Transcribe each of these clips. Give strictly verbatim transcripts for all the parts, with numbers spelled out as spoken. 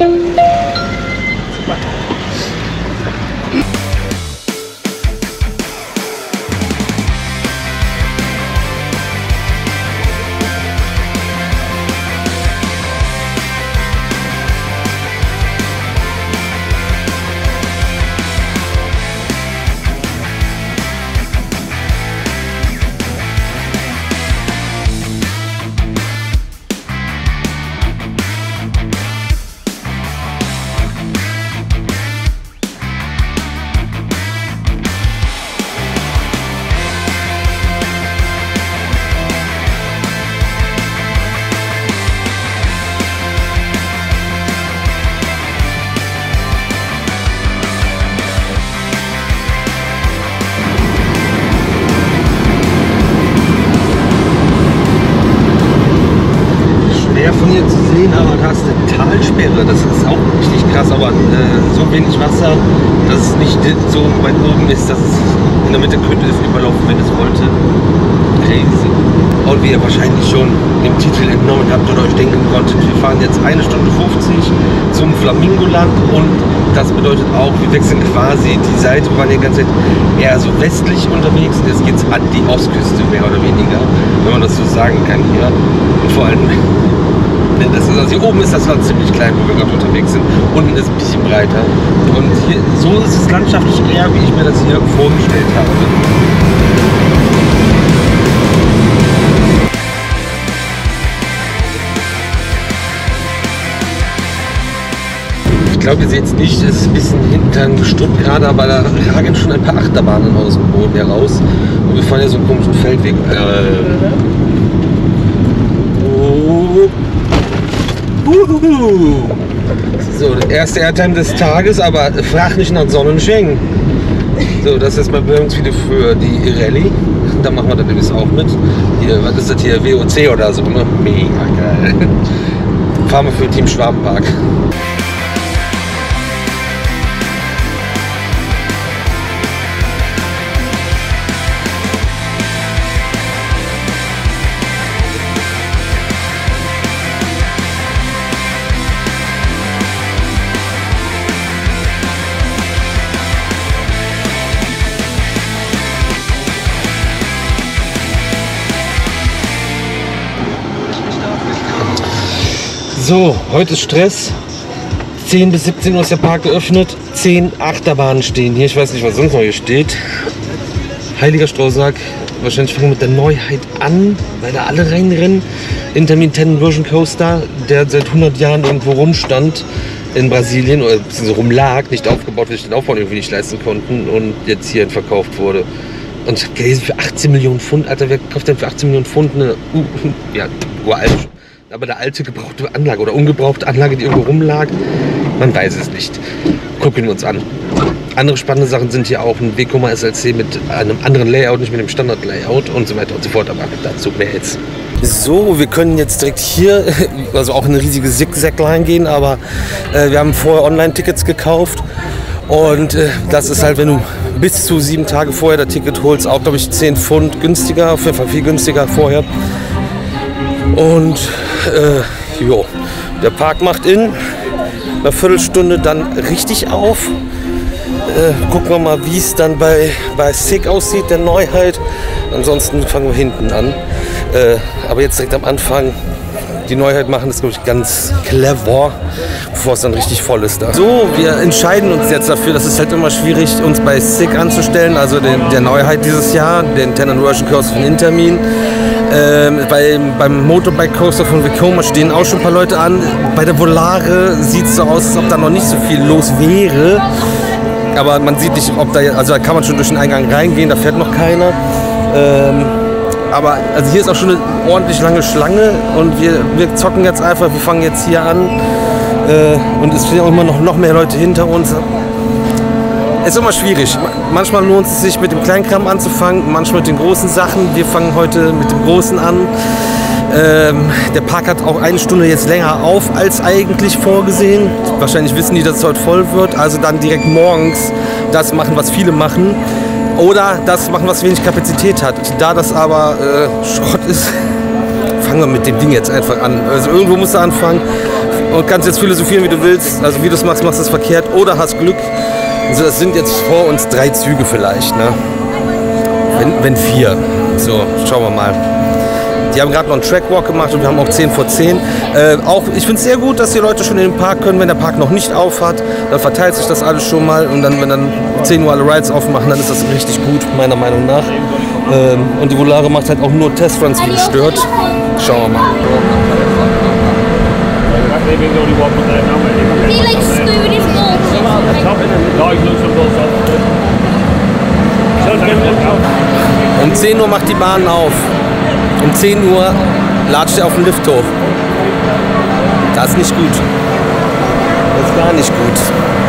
Von hier zu sehen, aber da hast du eine Talsperre, das ist auch richtig krass, aber äh, so wenig Wasser, dass es nicht so weit oben ist, dass es in der Mitte könnte es überlaufen, wenn es wollte. Crazy. Und wie ihr wahrscheinlich schon dem Titel entnommen habt oder euch denken konntet, wir fahren jetzt eine Stunde fünfzig zum Flamingoland und das bedeutet auch, wir wechseln quasi die Seite, wir waren die ganze Zeit eher so westlich unterwegs, jetzt geht es an die Ostküste mehr oder weniger, wenn man das so sagen kann hier. Und vor allem das ist, also hier oben ist das Land ziemlich klein, wo wir gerade unterwegs sind. Unten ist es ein bisschen breiter. Und hier, so ist es landschaftlich eher, wie ich mir das hier vorgestellt habe. Ich glaube, ihr seht es nicht, es ist ein bisschen hinten Stutt gerade, aber da ragen schon ein paar Achterbahnen aus dem Boden heraus. Und wir fahren ja so einen komischen Feldweg. Äh, oh. Uhuhu. So, der erste Airtime des Tages, aber frag nicht nach Sonnenschein. So, das ist jetzt mal Bewerbungsvideo für die Rallye. Da machen wir dann übrigens auch mit. Hier, was ist das hier? W O C oder so, ne? Mega geil. Fahren wir für Team Schwabenpark. So, heute ist Stress. zehn bis siebzehn Uhr ist der Park geöffnet. zehn Achterbahnen stehen hier. Ich weiß nicht, was sonst noch hier steht. Heiliger Strohsack. Wahrscheinlich fangen wir mit der Neuheit an, weil da alle reinrennen. Intermittent Version Coaster, der seit hundert Jahren irgendwo rumstand in Brasilien oder beziehungsweise rumlag, nicht aufgebaut, weil ich den Aufbau irgendwie nicht leisten konnten und jetzt hierhin verkauft wurde. Und ich habe gelesen, für achtzehn Millionen Pfund, Alter, wer kauft denn für achtzehn Millionen Pfund eine uh, ja, uralt, aber eine alte gebrauchte Anlage oder ungebrauchte Anlage, die irgendwo rumlag? Man weiß es nicht. Gucken wir uns an. Andere spannende Sachen sind hier auch ein Vekoma S L C mit einem anderen Layout, nicht mit dem Standard-Layout und so weiter und so fort, aber dazu mehr jetzt. So, wir können jetzt direkt hier, also auch in eine riesige Zigzag-Line gehen, aber äh, wir haben vorher Online-Tickets gekauft und äh, das ist halt, wenn du bis zu sieben Tage vorher das Ticket holst, auch glaube ich zehn Pfund günstiger, auf jeden Fall viel günstiger vorher. Und äh, jo, der Park macht in einer Viertelstunde dann richtig auf. Äh, gucken wir mal, wie es dann bei, bei Sick aussieht, der Neuheit. Ansonsten fangen wir hinten an. Äh, aber jetzt direkt am Anfang die Neuheit machen, das ist, glaube ich, ganz clever, bevor es dann richtig voll ist da. So, wir entscheiden uns jetzt dafür. Das ist halt immer schwierig, uns bei Sick anzustellen, also den, der Neuheit dieses Jahr, den Tenor Version Coaster von Intermin. Ähm, bei, beim Motorbike Coaster von Vekoma stehen auch schon ein paar Leute an. Bei der Volare sieht es so aus, als ob da noch nicht so viel los wäre. Aber man sieht nicht, ob da, also da kann man schon durch den Eingang reingehen, da fährt noch keiner. Ähm, aber also hier ist auch schon eine ordentlich lange Schlange und wir, wir zocken jetzt einfach, wir fangen jetzt hier an. Äh, und es stehen auch immer noch, noch mehr Leute hinter uns. Es ist immer schwierig. Manchmal lohnt es sich, mit dem Kleinkram anzufangen, manchmal mit den großen Sachen. Wir fangen heute mit dem Großen an. Ähm, der Park hat auch eine Stunde jetzt länger auf als eigentlich vorgesehen. Wahrscheinlich wissen die, dass es heute voll wird. Also dann direkt morgens das machen, was viele machen. Oder das machen, was wenig Kapazität hat. Da das aber äh, Schrott ist, fangen wir mit dem Ding jetzt einfach an. Also irgendwo muss er anfangen. und kannst jetzt philosophieren, wie du willst. Also wie du es machst, machst du es verkehrt oder hast Glück. Also das sind jetzt vor uns drei Züge vielleicht, ne? Wenn, wenn vier. So, schauen wir mal. Die haben gerade noch einen Trackwalk gemacht und wir haben auch zehn vor zehn. Äh, auch, ich finde es sehr gut, dass die Leute schon in den Park können, wenn der Park noch nicht auf hat. Dann verteilt sich das alles schon mal und dann, wenn dann zehn Uhr alle Rides aufmachen, dann ist das richtig gut, meiner Meinung nach. Ähm, und die Volare macht halt auch nur Testruns wie gestört. Schauen wir mal. Um zehn Uhr macht die Bahn auf. Um zehn Uhr latscht er auf den Lift hoch. Das ist nicht gut. Das ist gar nicht gut.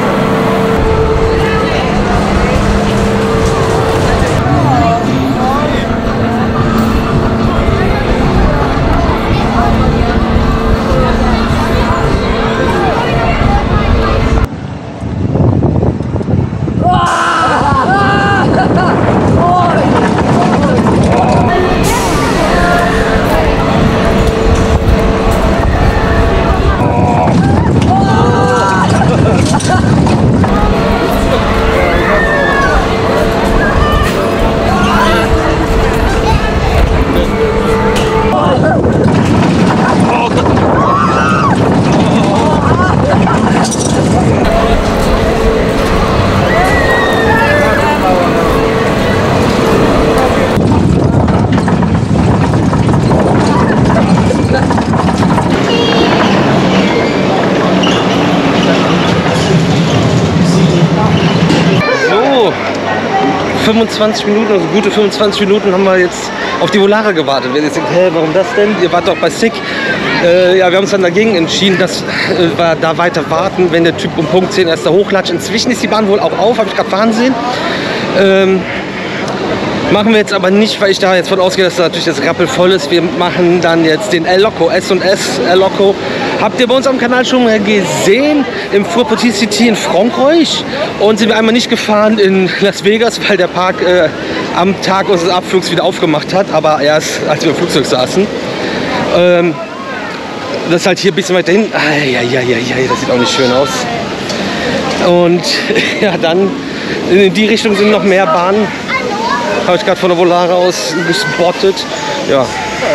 fünfundzwanzig Minuten, also gute fünfundzwanzig Minuten haben wir jetzt auf die Volare gewartet. Wer jetzt denkt, hä, warum das denn? Ihr wart doch bei Sick. Äh, ja, wir haben uns dann dagegen entschieden, dass äh, wir da weiter warten, wenn der Typ um Punkt zehn erst da hochlatscht. Inzwischen ist die Bahn wohl auch auf, habe ich gerade fahren sehen. Ähm, machen wir jetzt aber nicht, weil ich da jetzt von ausgehe, dass da natürlich das rappelvoll ist. Wir machen dann jetzt den El Loco, S und S El Loco. Habt ihr bei uns am Kanal schon mal gesehen, im Four Petit City in Frankreich. Und sind wir einmal nicht gefahren in Las Vegas, weil der Park äh, am Tag unseres Abflugs wieder aufgemacht hat. Aber erst, als wir im Flugzeug saßen. Ähm, das ist halt hier ein bisschen weiter hin. Ah, ja, ja, ja, ja, das sieht auch nicht schön aus. Und ja, dann in die Richtung sind noch mehr Bahnen. Habe ich gerade von der Volare aus gespottet. Ja.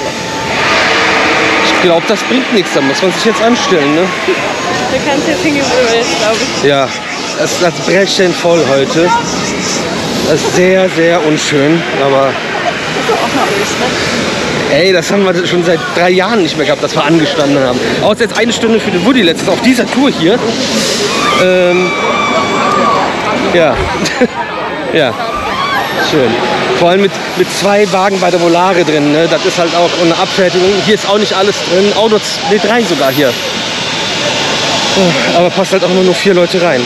Ich glaube, das bringt nichts, da muss man sich jetzt anstellen, ne? Du kannst jetzt hingehen, wo du willst, glaube ich. Ja, das ist das Brechen voll heute. Das ist sehr, sehr unschön, aber... Das ist auch noch alles, ne? Ey, das haben wir schon seit drei Jahren nicht mehr gehabt, dass wir angestanden haben. Außer jetzt eine Stunde für den Woody letztes auf dieser Tour hier. Ähm, ja. Ja. Schön. Vor allem mit, mit zwei Wagen bei der Volare drin. Ne? Das ist halt auch eine Abfertigung. Hier ist auch nicht alles drin. Autos, ne, drei sogar hier. Aber passt halt auch nur, nur vier Leute rein.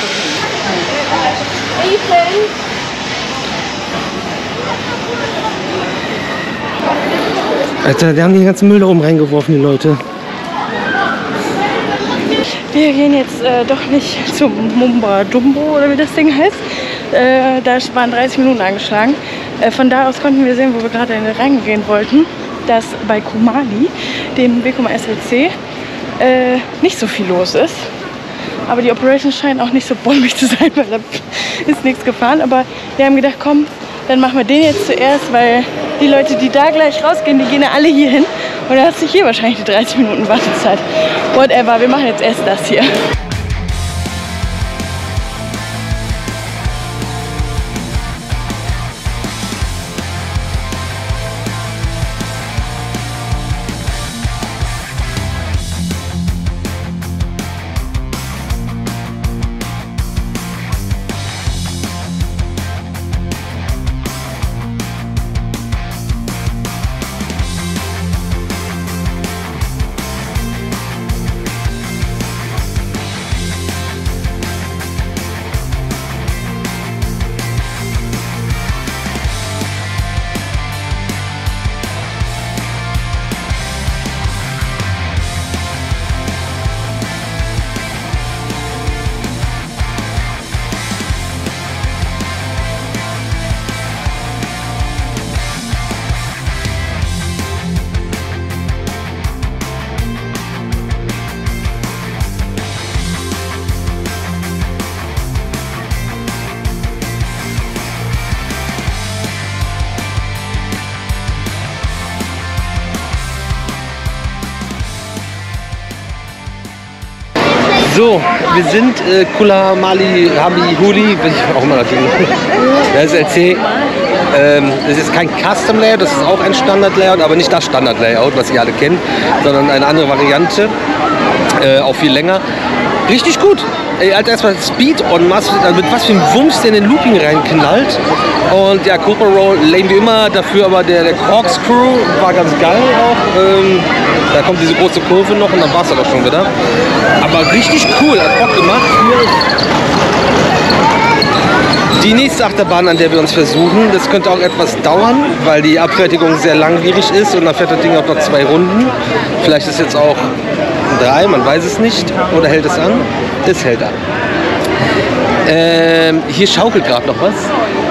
Alter, die haben den ganzen Müll da oben reingeworfen, die Leute. Wir gehen jetzt äh, doch nicht zum Mumba Dumbo oder wie das Ding heißt. Äh, da waren dreißig Minuten angeschlagen. Äh, von da aus konnten wir sehen, wo wir gerade reingehen wollten, dass bei Kumali, dem Vekoma S L C, äh, nicht so viel los ist. Aber die Operation scheint auch nicht so bombig zu sein, weil da ist nichts gefahren. Aber wir haben gedacht, komm, dann machen wir den jetzt zuerst, weil die Leute, die da gleich rausgehen, die gehen ja alle hier hin. Und dann hat sich hier wahrscheinlich die dreißig Minuten Wartezeit. Whatever, wir machen jetzt erst das hier. So, wir sind äh, Kula Mali Habi Huli, was ich auch immer das Ding. Das ist L C. Ähm, das ist kein Custom Layout, das ist auch ein Standard Layout, aber nicht das Standard Layout, was ihr alle kennt, sondern eine andere Variante, äh, auch viel länger. Richtig gut. Ey, Alter, erstmal Speed on Mass, also mit was für einem Wumms der in den Looping reinknallt. Und ja, Cobra Roll lame wie immer, dafür aber der, der Corkscrew war ganz geil auch. Ähm, da kommt diese große Kurve noch und dann war es doch schon wieder. Aber richtig cool, hat Bock gemacht. Die nächste Achterbahn, an der wir uns versuchen, das könnte auch etwas dauern, weil die Abfertigung sehr langwierig ist und dann fährt das Ding auch noch zwei Runden. Vielleicht ist jetzt auch drei, man weiß es nicht. Oder hält es an? Es hält an. Ähm, hier schaukelt gerade noch was.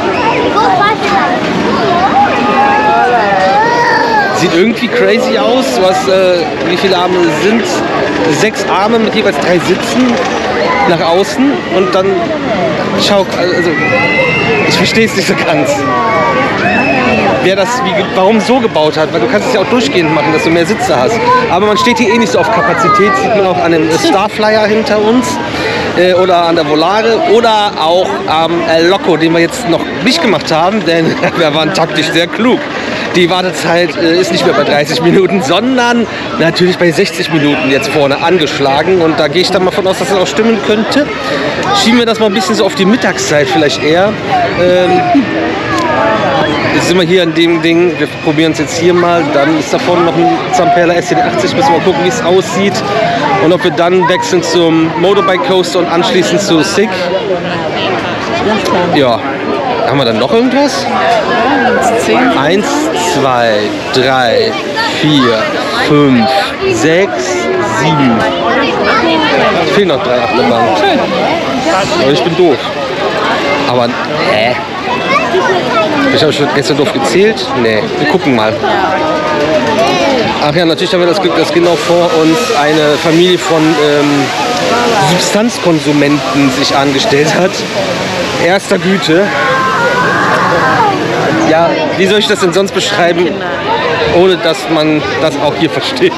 Sieht irgendwie crazy aus. Du hast, äh, wie viele Arme sind? Sechs Arme mit jeweils drei Sitzen nach außen und dann schaukelt. Also, ich verstehe es nicht so ganz. Wer das, wie, warum so gebaut hat, weil du kannst es ja auch durchgehend machen, dass du mehr Sitze hast. Aber man steht hier eh nicht so auf Kapazität, sieht man auch an dem Starflyer hinter uns äh, oder an der Volare oder auch am äh, Loco, den wir jetzt noch nicht gemacht haben, denn wir waren taktisch sehr klug. Die Wartezeit äh, ist nicht mehr bei dreißig Minuten, sondern natürlich bei sechzig Minuten jetzt vorne angeschlagen und da gehe ich dann mal von aus, dass das auch stimmen könnte. Schieben wir das mal ein bisschen so auf die Mittagszeit vielleicht eher. Ähm, Jetzt sind wir hier an dem Ding, wir probieren es jetzt hier mal, dann ist da vorne noch ein Zamperla S C D achtzig, müssen wir mal gucken, wie es aussieht und ob wir dann wechseln zum Motorbike Coaster und anschließend zu S I C. Ja, haben wir dann noch irgendwas? Eins, zwei, drei, vier, fünf, sechs, sieben. Es fehlen noch drei Achterbahnen. Aber ich bin doof. Aber, hä? Ich habe schon gestern doof gezählt. Nee, wir gucken mal. Ach ja, natürlich haben wir das Glück, dass genau vor uns eine Familie von ähm, Substanzkonsumenten sich angestellt hat. Erster Güte. Ja, wie soll ich das denn sonst beschreiben, ohne dass man das auch hier versteht?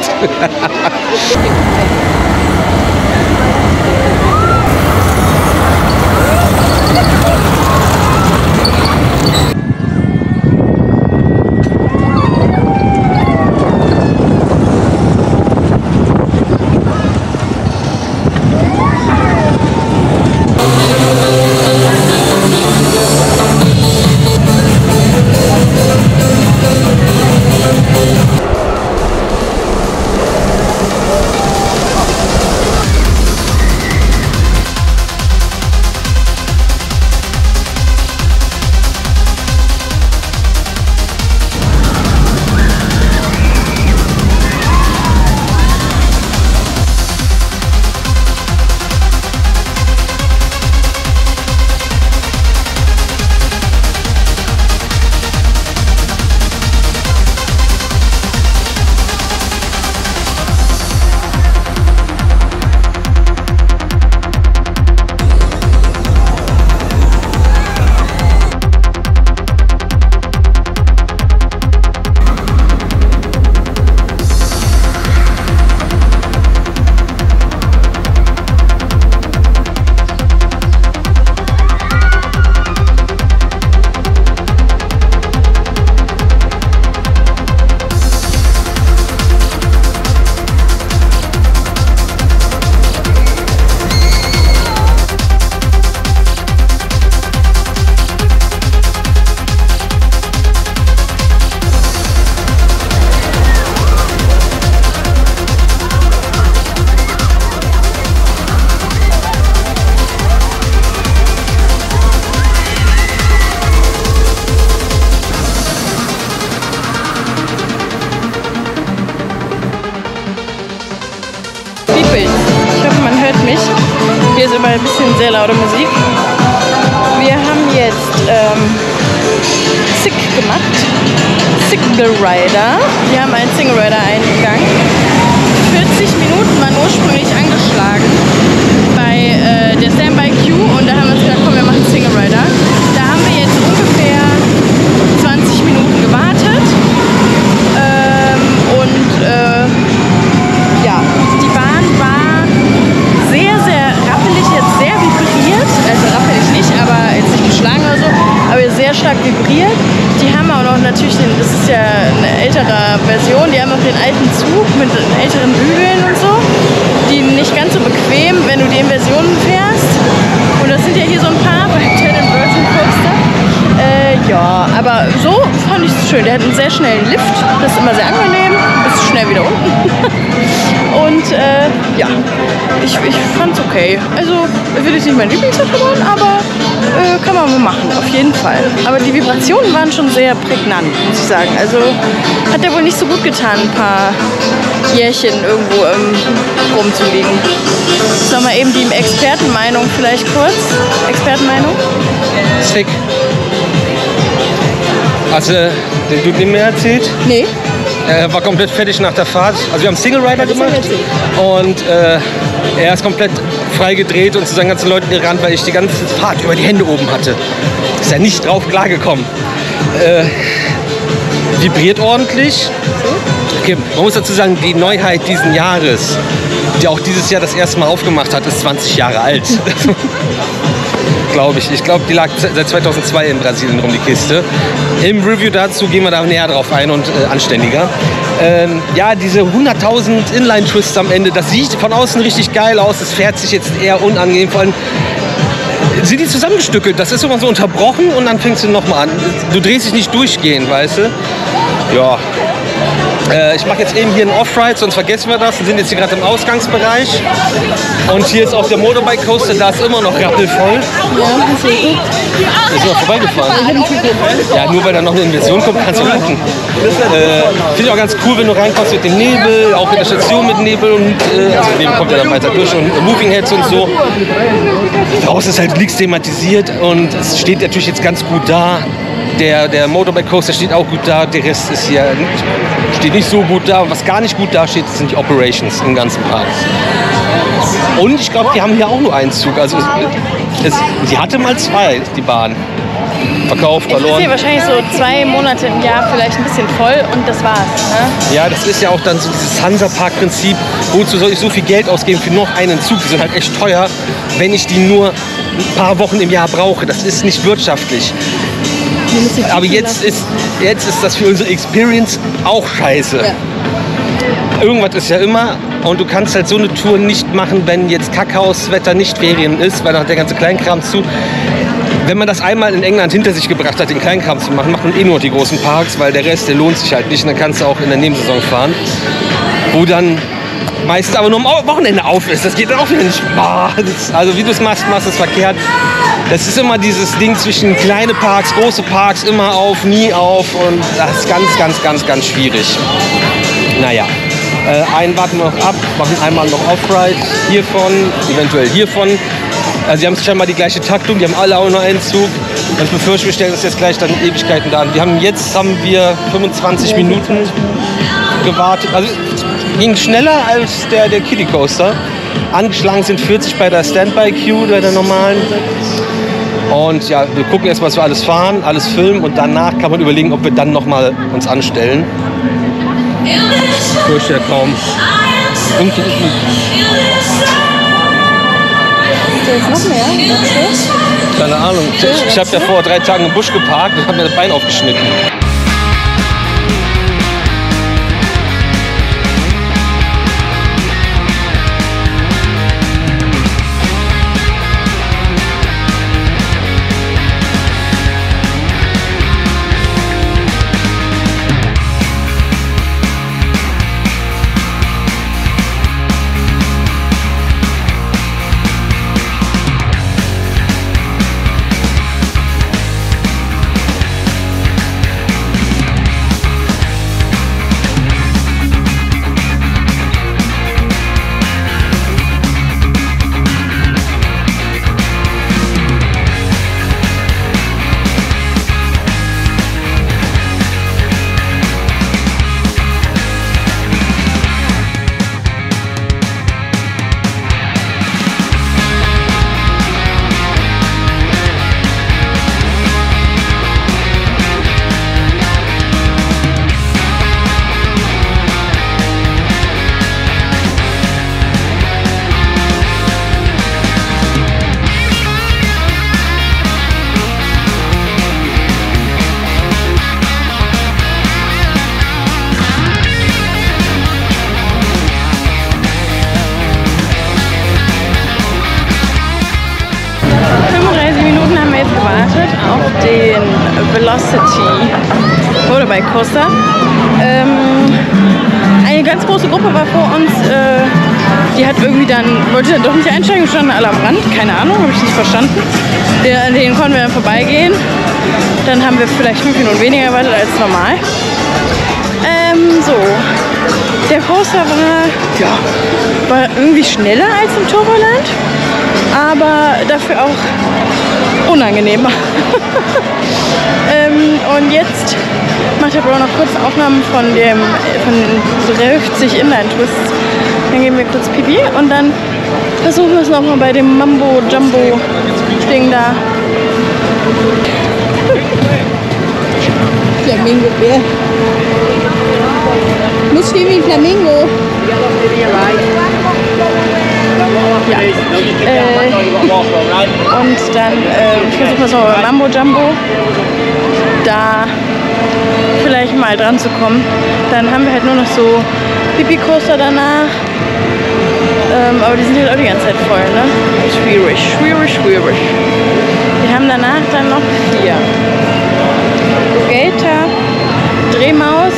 Hier ist immer ein bisschen sehr laute Musik. Wir haben jetzt ähm, S I C gemacht. Single Rider. Wir haben einen Single Rider Eingang. vierzig Minuten waren ursprünglich angeschlagen bei äh, der Standby Queue und da haben wir uns gedacht, komm, wir machen Single Rider. Da haben wir jetzt ungefähr zwanzig Minuten gewartet. Ähm, und äh, ja, die Bahn war sehr, sehr stark vibriert. Die haben auch noch natürlich, den, das ist ja eine ältere Version, die haben noch den alten Zug mit älteren Bügeln und so, die nicht ganz so bequem, wenn du die in Versionen fährst. Und das sind ja hier so ein paar bei Ted and Virgin Coaster. Äh, ja, aber so fand ich es schön. Der hat einen sehr schnellen Lift, das ist immer sehr angenehm, bist schnell wieder unten. Und äh, ja, ich, ich fand's okay. Also will ich nicht mein Lieblingsachterbahn, aber äh, kann man mal machen, auf jeden Fall. Aber die Vibrationen waren schon sehr prägnant, muss ich sagen. Also hat der wohl nicht so gut getan, ein paar Jährchen irgendwo ähm, rumzuliegen. Sollen wir eben die Expertenmeinung vielleicht kurz? Expertenmeinung? Sick. Hast du den Dude neben mir erzählt? Nee. Er war komplett fertig nach der Fahrt. Also wir haben Single Rider gemacht und äh, er ist komplett frei gedreht und zu seinen ganzen Leuten gerannt, weil ich die ganze Fahrt über die Hände oben hatte. Ist er nicht drauf klargekommen. Äh, vibriert ordentlich. Okay, man muss dazu sagen, die Neuheit diesen Jahres, die auch dieses Jahr das erste Mal aufgemacht hat, ist zwanzig Jahre alt. Glaube ich. Ich glaube, die lag seit zweitausendzwei in Brasilien rum, die Kiste. Im Review dazu gehen wir da näher drauf ein und äh, anständiger. Ähm, ja, diese hunderttausend Inline-Twists am Ende, das sieht von außen richtig geil aus. Es fährt sich jetzt eher unangenehm. Vor allem sind die zusammengestückelt. Das ist immer so unterbrochen und dann fängst du nochmal an. Du drehst dich nicht durchgehend, weißt du? Ja. Äh, ich mache jetzt eben hier einen Off-Ride, sonst vergessen wir das. Wir sind jetzt hier gerade im Ausgangsbereich. Und hier ist auch der Motorbike Coaster, da ist immer noch rappelvoll. Ja, hast du geguckt? Wir sind noch vorbeigefahren. Ja, nur weil da noch eine Inversion kommt, kannst du gucken. Äh, Finde ich auch ganz cool, wenn du reinkommst mit dem Nebel, auch in der Station mit Nebel. Und äh, also Nebel kommt ja dann weiter durch und Moving Heads und so. Draußen ist halt Leaks thematisiert und es steht natürlich jetzt ganz gut da. Der, der Motorbike Coaster steht auch gut da, der Rest ist hier steht nicht so gut da. Was gar nicht gut da steht, sind die Operations im ganzen Park. Und ich glaube, die haben hier auch nur einen Zug. Also es, es, sie hatte mal zwei, die Bahn. Verkauft, verloren. Es ist hier wahrscheinlich so zwei Monate im Jahr vielleicht ein bisschen voll und das war's. Ne? Ja, das ist ja auch dann so dieses Hansa-Park-Prinzip. Wozu soll ich so viel Geld ausgeben für noch einen Zug? Die sind halt echt teuer, wenn ich die nur ein paar Wochen im Jahr brauche. Das ist nicht wirtschaftlich. Aber jetzt ist, jetzt ist das für unsere Experience auch scheiße. Ja. Irgendwas ist ja immer und du kannst halt so eine Tour nicht machen, wenn jetzt Kackhauswetter nicht Ferien ist, weil dann hat der ganze Kleinkram zu. Wenn man das einmal in England hinter sich gebracht hat, den Kleinkram zu machen, macht man eh nur die großen Parks, weil der Rest, der lohnt sich halt nicht und dann kannst du auch in der Nebensaison fahren, wo dann meistens aber nur am Wochenende auf ist. Das geht dann auch wieder nicht. Also wie du es machst, machst du es verkehrt. Das ist immer dieses Ding zwischen kleine Parks, große Parks, immer auf, nie auf und das ist ganz, ganz, ganz, ganz schwierig. Naja, äh, einen warten wir noch ab, machen einmal noch Off-Ride hiervon, eventuell hiervon. Also sie haben scheinbar die gleiche Taktung, die haben alle auch nur einen Zug. Und ich befürchte, wir stellen uns jetzt gleich dann Ewigkeiten da an. Wir haben jetzt haben wir fünfundzwanzig Minuten gewartet. Also ging schneller als der, der Kiddie Coaster. Angeschlagen sind vierzig bei der Standby-Queue, bei der normalen. Und ja, wir gucken erst mal, was wir alles fahren, alles filmen und danach kann man überlegen, ob wir dann noch mal uns anstellen. Ich fürchte ja kaum. Und, Noch mehr? keine Ahnung. Ich, ich habe ja vor drei Tagen im Busch geparkt und habe mir das Bein aufgeschnitten. auf den Velocity Motorbike Coaster. Ähm, eine ganz große Gruppe war vor uns, äh, die hat irgendwie dann, wollte dann doch nicht einsteigen, standen alle am Rand, keine Ahnung, habe ich nicht verstanden. Der, an denen konnten wir dann vorbeigehen. Dann haben wir vielleicht fünf Minuten weniger gewartet als normal. Ähm, so. Der Coaster war, ja, war irgendwie schneller als im Tomorrowland, aber dafür auch unangenehmer. ähm, und jetzt macht der Bro noch kurz Aufnahmen von dem von dreißig Inline-Twists. Dann gehen wir kurz Pipi und dann versuchen wir es nochmal bei dem Mambo Jumbo Ding da. Flamingo Bär. Muss stehen wie Flamingo. Ja. Äh, und dann äh, versuchen wir es mal bei Mambo Jumbo. Da vielleicht mal dran zu kommen. Dann haben wir halt nur noch so Pipi-Coaster danach. Ähm, aber die sind halt auch die ganze Zeit voll, ne? Schwierig, schwierig, schwierig. Wir haben danach dann noch vier. Gator, Drehmaus,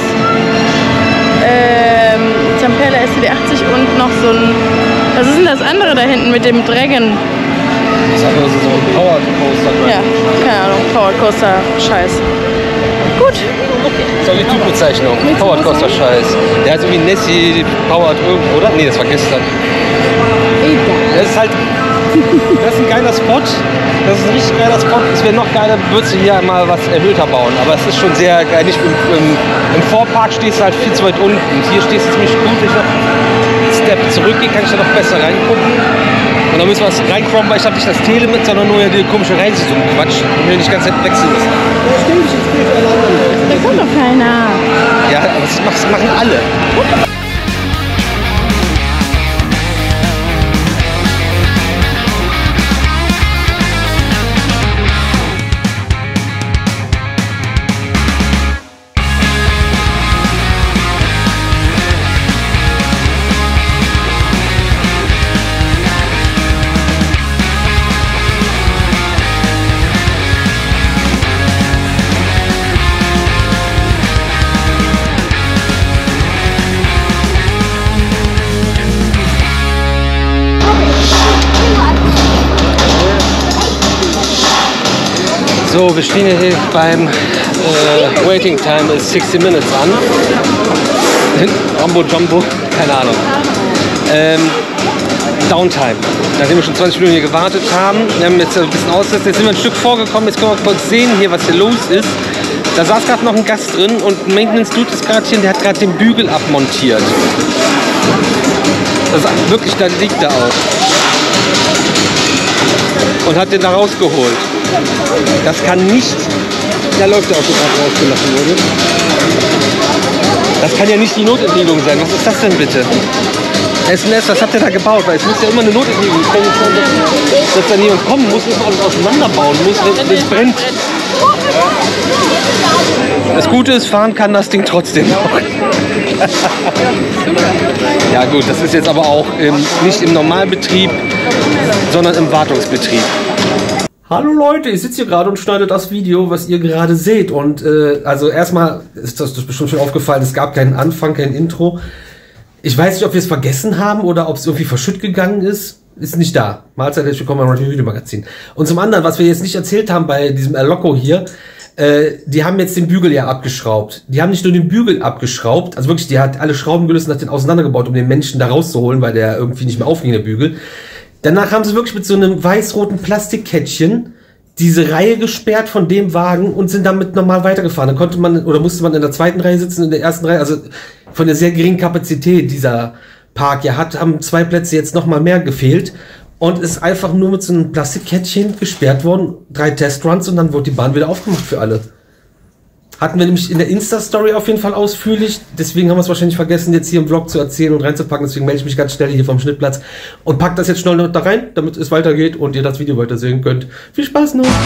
ähm, Zampella S C D achtzig und noch so ein... Was ist denn das andere da hinten mit dem Dragon? Das andere ist so ein Power Coaster. Ja, keine Ahnung, Power Coaster Scheiß. Gut. Das ist auch die Typbezeichnung. Powered Coaster Scheiß. Der hat irgendwie Nessie Powered irgendwo, oder? Nee, das war gestern. Das ist halt. Das ist ein geiler Spot. Das ist ein richtig geiler Spot. Es wäre noch geiler, würdest du hier mal was erhöhter bauen. Aber es ist schon sehr geil. Nicht im, im, Im Vorpark stehst du halt viel zu weit unten. Hier stehst du ziemlich gut. Wenn ich noch einen Step zurückgehe, kann ich da noch besser reingucken. Und dann müssen wir was reinkroppen, weil ich habe nicht das Tele mit, sondern nur die komische Reise so ein Quatsch. Und wir nicht die ganze Zeit wechseln müssen. Da kommt doch keiner. Ja, aber das machen alle. So, wir stehen hier beim äh, Waiting Time ist sixty Minutes an. Mambo Jumbo, keine Ahnung. Ähm, Downtime. Nachdem wir schon zwanzig Minuten hier gewartet haben, wir haben jetzt ein bisschen ausgesetzt, jetzt sind wir ein Stück vorgekommen, jetzt können wir kurz sehen hier, was hier los ist. Da saß gerade noch ein Gast drin und Maintenance Dude ist gerade hier, der hat gerade den Bügel abmontiert. Das ist wirklich, da liegt er auch. Und hat den da rausgeholt. Das kann nicht, da läuft der auch, der gerade rausgelassen wurde. Das kann ja nicht die Notentlegung sein. Was ist das denn bitte? S N S, was habt ihr da gebaut? Weil es muss ja immer eine Notentlegung sein, dass, dass da niemand kommen muss, dass man alles auseinanderbauen muss, wenn es brennt. Das Gute ist, fahren kann das Ding trotzdem noch. Ja gut, das ist jetzt aber auch im, nicht im Normalbetrieb, sondern im Wartungsbetrieb. Hallo Leute, ich sitze hier gerade und schneide das Video, was ihr gerade seht. Und äh, also erstmal ist das, das bestimmt schon aufgefallen, es gab keinen Anfang, kein Intro. Ich weiß nicht, ob wir es vergessen haben oder ob es irgendwie verschütt gegangen ist. Ist nicht da. Mahlzeit, herzlich willkommen beim Video Magazin. Und zum anderen, was wir jetzt nicht erzählt haben bei diesem Loco hier, äh, die haben jetzt den Bügel ja abgeschraubt. Die haben nicht nur den Bügel abgeschraubt, also wirklich, die hat alle Schrauben gelöst und hat den auseinandergebaut, um den Menschen da rauszuholen, weil der irgendwie nicht mehr aufging, der Bügel. Danach haben sie wirklich mit so einem weiß-roten Plastikkettchen diese Reihe gesperrt von dem Wagen und sind damit normal weitergefahren. Da konnte man oder musste man in der zweiten Reihe sitzen, in der ersten Reihe, also von der sehr geringen Kapazität dieser Park ja hat, haben zwei Plätze jetzt noch mal mehr gefehlt und ist einfach nur mit so einem Plastikkettchen gesperrt worden, drei Testruns und dann wurde die Bahn wieder aufgemacht für alle. Hatten wir nämlich in der Insta-Story auf jeden Fall ausführlich, deswegen haben wir es wahrscheinlich vergessen, jetzt hier im Vlog zu erzählen und reinzupacken, deswegen melde ich mich ganz schnell hier vom Schnittplatz und pack das jetzt schnell noch da rein, damit es weitergeht und ihr das Video weitersehen könnt. Viel Spaß noch!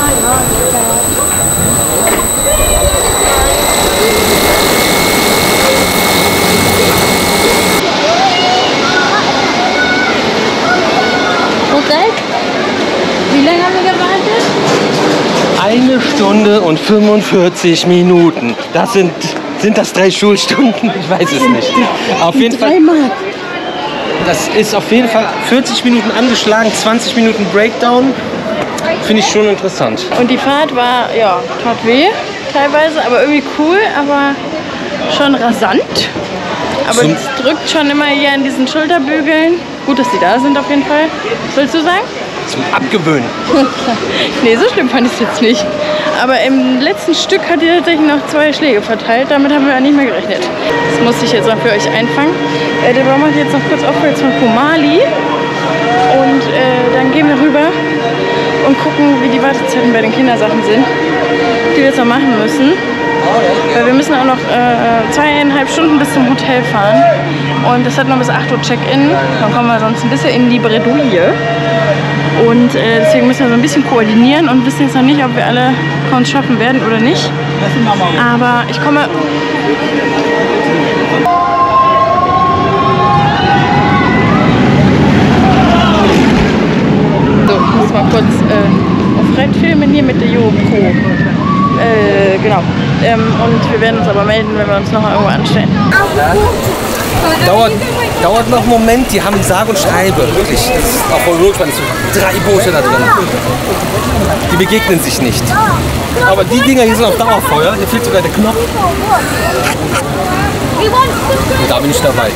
Wie lange haben wir gewartet? Eine Stunde und fünfundvierzig Minuten. Das sind, sind das drei Schulstunden? Ich weiß es nicht. Auf jeden Fall. Das ist auf jeden Fall vierzig Minuten angeschlagen, zwanzig Minuten Breakdown. Finde ich schon interessant. Und die Fahrt war, ja, tat weh teilweise, aber irgendwie cool, aber schon rasant. Aber Zum es drückt schon immer hier an diesen Schulterbügeln. Gut, dass die da sind auf jeden Fall. Was sollst du sagen? Zum Abgewöhnen. Nee, so schlimm fand ich es jetzt nicht. Aber im letzten Stück hat die tatsächlich noch zwei Schläge verteilt. Damit haben wir ja nicht mehr gerechnet. Das musste ich jetzt noch für euch einfangen. Äh, der Baum hat jetzt noch kurz aufgehört von Kumali. Und äh, dann gehen wir rüber und gucken, wie die Wartezeiten bei den Kindersachen sind, die wir jetzt noch machen müssen. Weil wir müssen auch noch äh, zweieinhalb Stunden bis zum Hotel fahren. Und das hat noch bis acht Uhr Check-in. Dann kommen wir sonst ein bisschen in die Bredouille. Und äh, deswegen müssen wir so ein bisschen koordinieren und wissen jetzt noch nicht, ob wir alle uns schaffen werden oder nicht. Aber ich komme... So, ich muss mal kurz äh, auf Red filmen hier mit der YoPro. Äh, genau. Ähm, und wir werden uns aber melden, wenn wir uns noch mal irgendwo anstellen. Dauert, dauert noch einen Moment, die haben sage und schreibe, wirklich. Das ist auch voll logisch, weil es so drei Boote da drin. Die begegnen sich nicht. Aber die Dinger hier sind auf Dauerfeuer, hier fehlt sogar der Knopf. Und da bin ich dabei.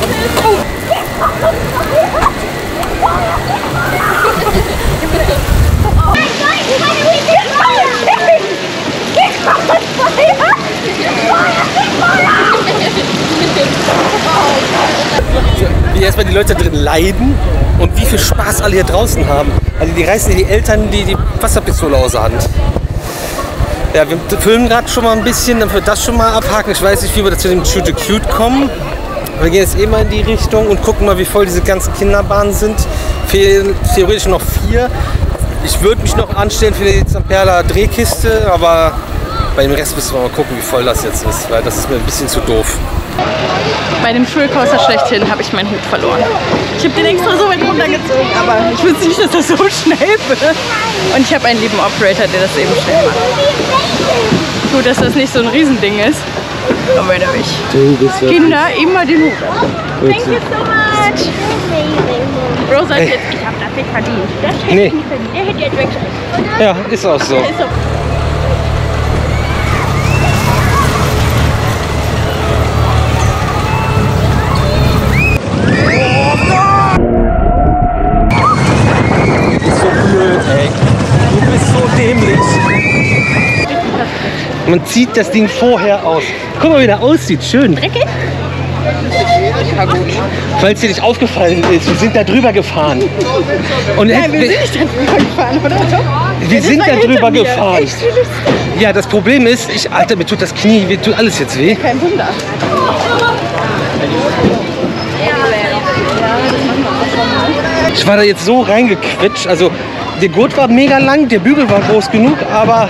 Wie erstmal die Leute drin leiden und wie viel Spaß alle hier draußen haben. Also die reißen die Eltern die, die Wasserpistole aus der Hand. Ja, wir filmen gerade schon mal ein bisschen, dann wird das schon mal abhaken. Ich weiß nicht, wie wir da zu dem Shoot the Cute kommen. Wir gehen jetzt eh mal in die Richtung und gucken mal, wie voll diese ganzen Kinderbahnen sind. Fehlen theoretisch noch vier. Ich würde mich noch anstellen für die Zamperla Drehkiste, aber bei dem Rest müssen wir mal gucken, wie voll das jetzt ist, weil das ist mir ein bisschen zu doof. Bei dem Schulcoaster schlechthin habe ich meinen Hut verloren. Ich habe den extra so weit runtergezogen, aber ich wusste nicht, dass das so schnell wird. Und ich habe einen lieben Operator, der das eben schnell macht. Gut, dass das nicht so ein Riesending ist. Aber wenn er mich. Kinder, immer den Hut. Thank you so much. Bro sagt jetzt, ich habe das nicht verdient. Das hätte Nee. ich nicht verdient. Der hätte jetzt wegschreiben. Ja, ist auch so. Der ist so. Du bist so dämlich. Man zieht das Ding vorher aus. Guck mal, wie der aussieht. Schön. Dreckig? Ja, gut. Falls dir nicht aufgefallen ist, wir sind da drüber gefahren. Und Nein, wir sind nicht da drüber gefahren, oder? wir sind war da hinter drüber mir. gefahren. Echt, wie lustig. Ja, das Problem ist, ich, Alter, mir tut das Knie, mir tut alles jetzt weh. Kein Wunder. Ich war da jetzt so reingequetscht. Also der Gurt war mega lang, der Bügel war groß genug, aber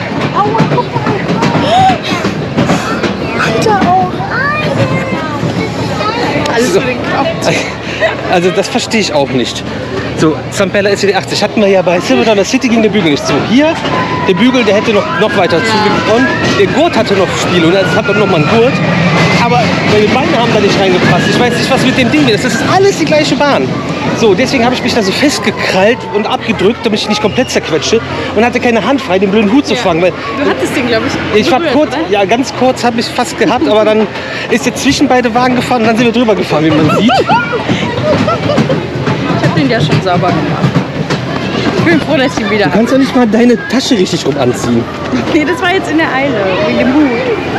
Alles So. für den Kopf. also das verstehe ich auch nicht. So, Zamperla S C D achtzig hatten wir ja bei Silver City, ging der Bügel nicht so. Hier, der Bügel, der hätte noch, noch weiter Ja. zugekommen. Der Gurt hatte noch Spiel und es hat dann noch mal einen Gurt. Aber meine Beine haben da nicht reingepasst. Ich weiß nicht, was mit dem Ding ist. Das ist alles die gleiche Bahn. So, deswegen habe ich mich da so festgekrallt und abgedrückt, damit ich nicht komplett zerquetsche. Und hatte keine Hand frei, den blöden Hut zu fangen. Weil Du hattest den, glaube ich, ich war berührt, kurz, oder? ja, ganz kurz habe ich fast gehabt, aber dann ist er zwischen beide Wagen gefahren und dann sind wir drüber gefahren, wie man sieht. Ich habe den ja schon sauber gemacht. Ich bin froh, dass ich ihn wieder Du habe. kannst doch nicht mal deine Tasche richtig rum anziehen. Nee, das war jetzt in der Eile, wegen dem Hut.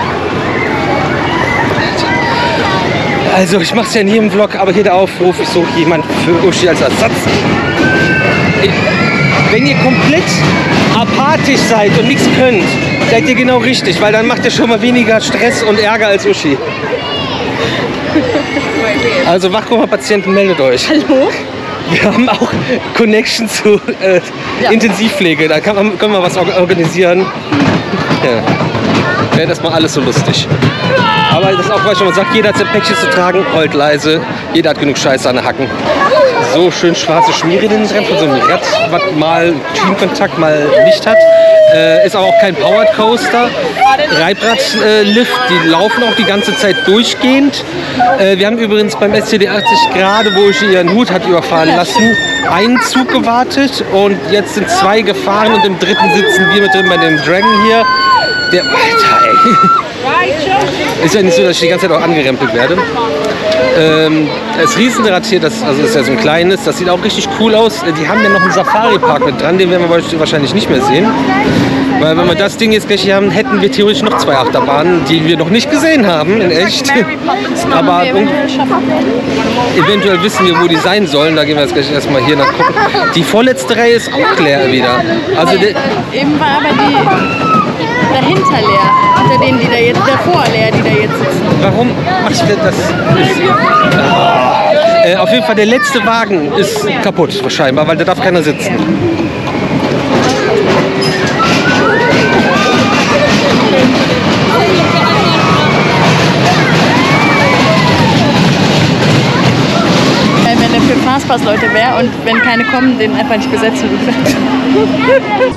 Also ich mache es ja in jedem Vlog, aber hier der Aufruf, ich suche jemand für Uschi als Ersatz. Ich, wenn ihr komplett apathisch seid und nichts könnt, seid ihr genau richtig, weil dann macht ihr schon mal weniger Stress und Ärger als Uschi. Also Wachkoma-Patienten, meldet euch. Hallo? wir haben auch Connection zu äh, Ja. Intensivpflege. Da kann man, können wir was or- organisieren. Ja. Wäre das mal alles so lustig. Aber das ist auch, weil man sagt, jeder hat sein Päckchen zu tragen, heult leise, jeder hat genug Scheiße an den Hacken. So schön schwarze Schmierrinnen drin von so einem Rad, was mal Schienenkontakt, mal nicht hat. Äh, ist aber auch kein Powered Coaster. Reibradlift, äh, die laufen auch die ganze Zeit durchgehend. Äh, wir haben übrigens beim S C D achtzig gerade, wo ich ihren Hut hat überfahren lassen, einen Zug gewartet und jetzt sind zwei gefahren und im dritten sitzen wir mit drin bei dem Dragon hier. Der, Alter, ey. Ist ja nicht so, dass ich die ganze Zeit auch angerempelt werde. Ähm, das Riesenrad hier, das also ist ja so ein kleines, das sieht auch richtig cool aus. Die haben ja noch einen Safari-Park mit dran, den werden wir wahrscheinlich nicht mehr sehen. Weil wenn wir das Ding jetzt gleich hier haben, hätten wir theoretisch noch zwei Achterbahnen, die wir noch nicht gesehen haben, in echt. Aber eventuell wissen wir, wo die sein sollen. Da gehen wir jetzt gleich erstmal hier nach gucken. Die vorletzte Reihe ist auch leer wieder. Also der, Eben war aber die dahinter leer. Hinter denen, die da jetzt, davor leer, die da jetzt sitzen. warum machst du das? Äh, auf jeden Fall, der letzte Wagen ist kaputt, scheinbar, weil da darf keiner sitzen. Äh, Wenn der für Fastpass-Leute wäre und wenn keine kommen, den einfach nicht besetzen würde.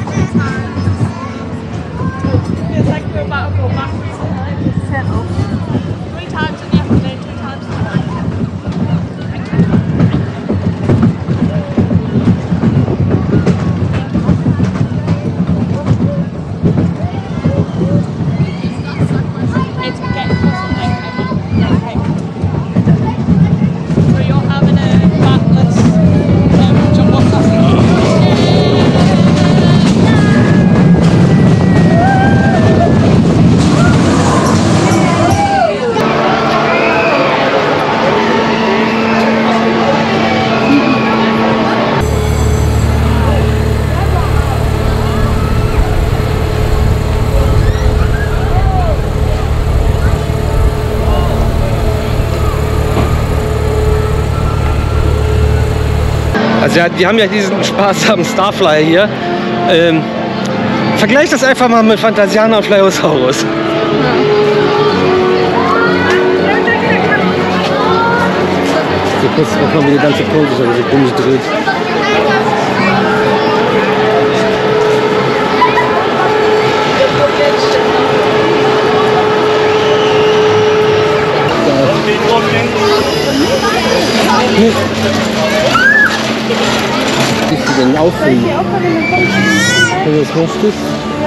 Also ja, die haben ja diesen sparsamen Starflyer hier. Ähm, vergleich das einfach mal mit Phantasiana und Flyosaurus. So kurz auch noch, wie die ganze Pose so komisch dreht. Wie ist sie denn aussehen? Wenn du das möchtest.